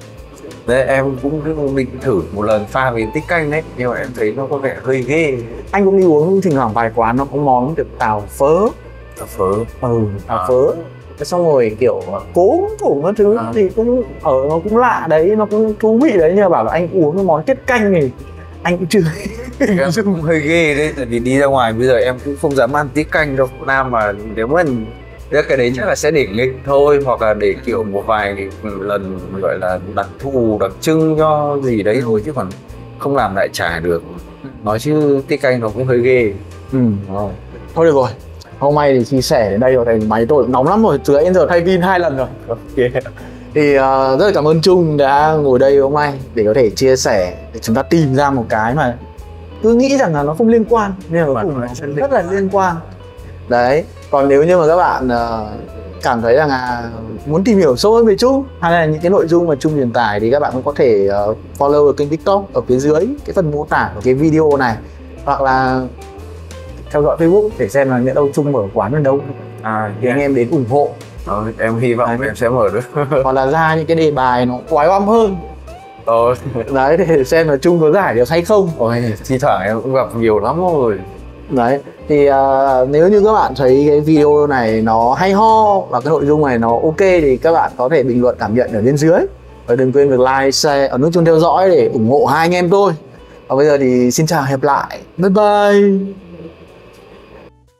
Đấy em cũng định thử một lần pha với tích canh đấy, nhưng mà em thấy nó có vẻ hơi ghê. Anh cũng đi uống thỉnh thoảng vài quán nó có món kiểu tàu phớ. Tàu phớ. Ừ, tàu À. phớ. Xong rồi kiểu cốm thủ các thứ À. thì cũng ở nó cũng lạ đấy, nó cũng thú vị đấy, nhưng mà bảo là anh uống cái món tiết canh thì anh cũng chưa. Em cũng hơi ghê đấy, tại vì đi ra ngoài bây giờ em cũng không dám ăn tiết canh đâu Nam, mà nếu mà cái đấy chắc là sẽ để nghịch thôi, hoặc là để kiểu một vài lần gọi là đặc thù đặc trưng cho gì đấy thôi, chứ còn không làm đại trà được. Nói chứ tiết canh nó cũng hơi ghê. Ừ. Đúng không? Thôi được rồi, hôm nay thì chia sẻ đến đây rồi, tại máy tôi nóng lắm rồi, từ nãy đến giờ thay pin hai lần rồi. Okay. Thì uh, rất là cảm ơn Trung đã ngồi đây hôm nay để có thể chia sẻ, để chúng ta tìm ra một cái mà cứ nghĩ rằng là nó không liên quan, nhưng mà cuối cùng nó rất là liên quan. Đấy, còn nếu như mà các bạn uh, cảm thấy rằng là muốn tìm hiểu sâu hơn về Trung hay là những cái nội dung mà Trung truyền tải thì các bạn cũng có thể uh, follow ở kênh TikTok ở phía dưới cái phần mô tả của cái video này, hoặc là theo dõi Facebook để xem là nhỡ đâu Trung mở quán ở đâu À, thì anh em đến ủng hộ. Ờ, em hy vọng Đấy. em sẽ mở được. Hoặc là ra những cái đề bài nó quái oăm hơn Ờ, đấy, để xem là Trung có giải được hay không. ôi, thi thoảng em cũng gặp nhiều lắm rồi. Đấy thì uh, nếu như các bạn thấy cái video này nó hay ho và cái nội dung này nó ok thì các bạn có thể bình luận cảm nhận ở bên dưới, và đừng quên việc like, share, ở nút chuông theo dõi để ủng hộ hai anh em tôi. Và bây giờ thì xin chào, hẹn gặp lại, bye bye.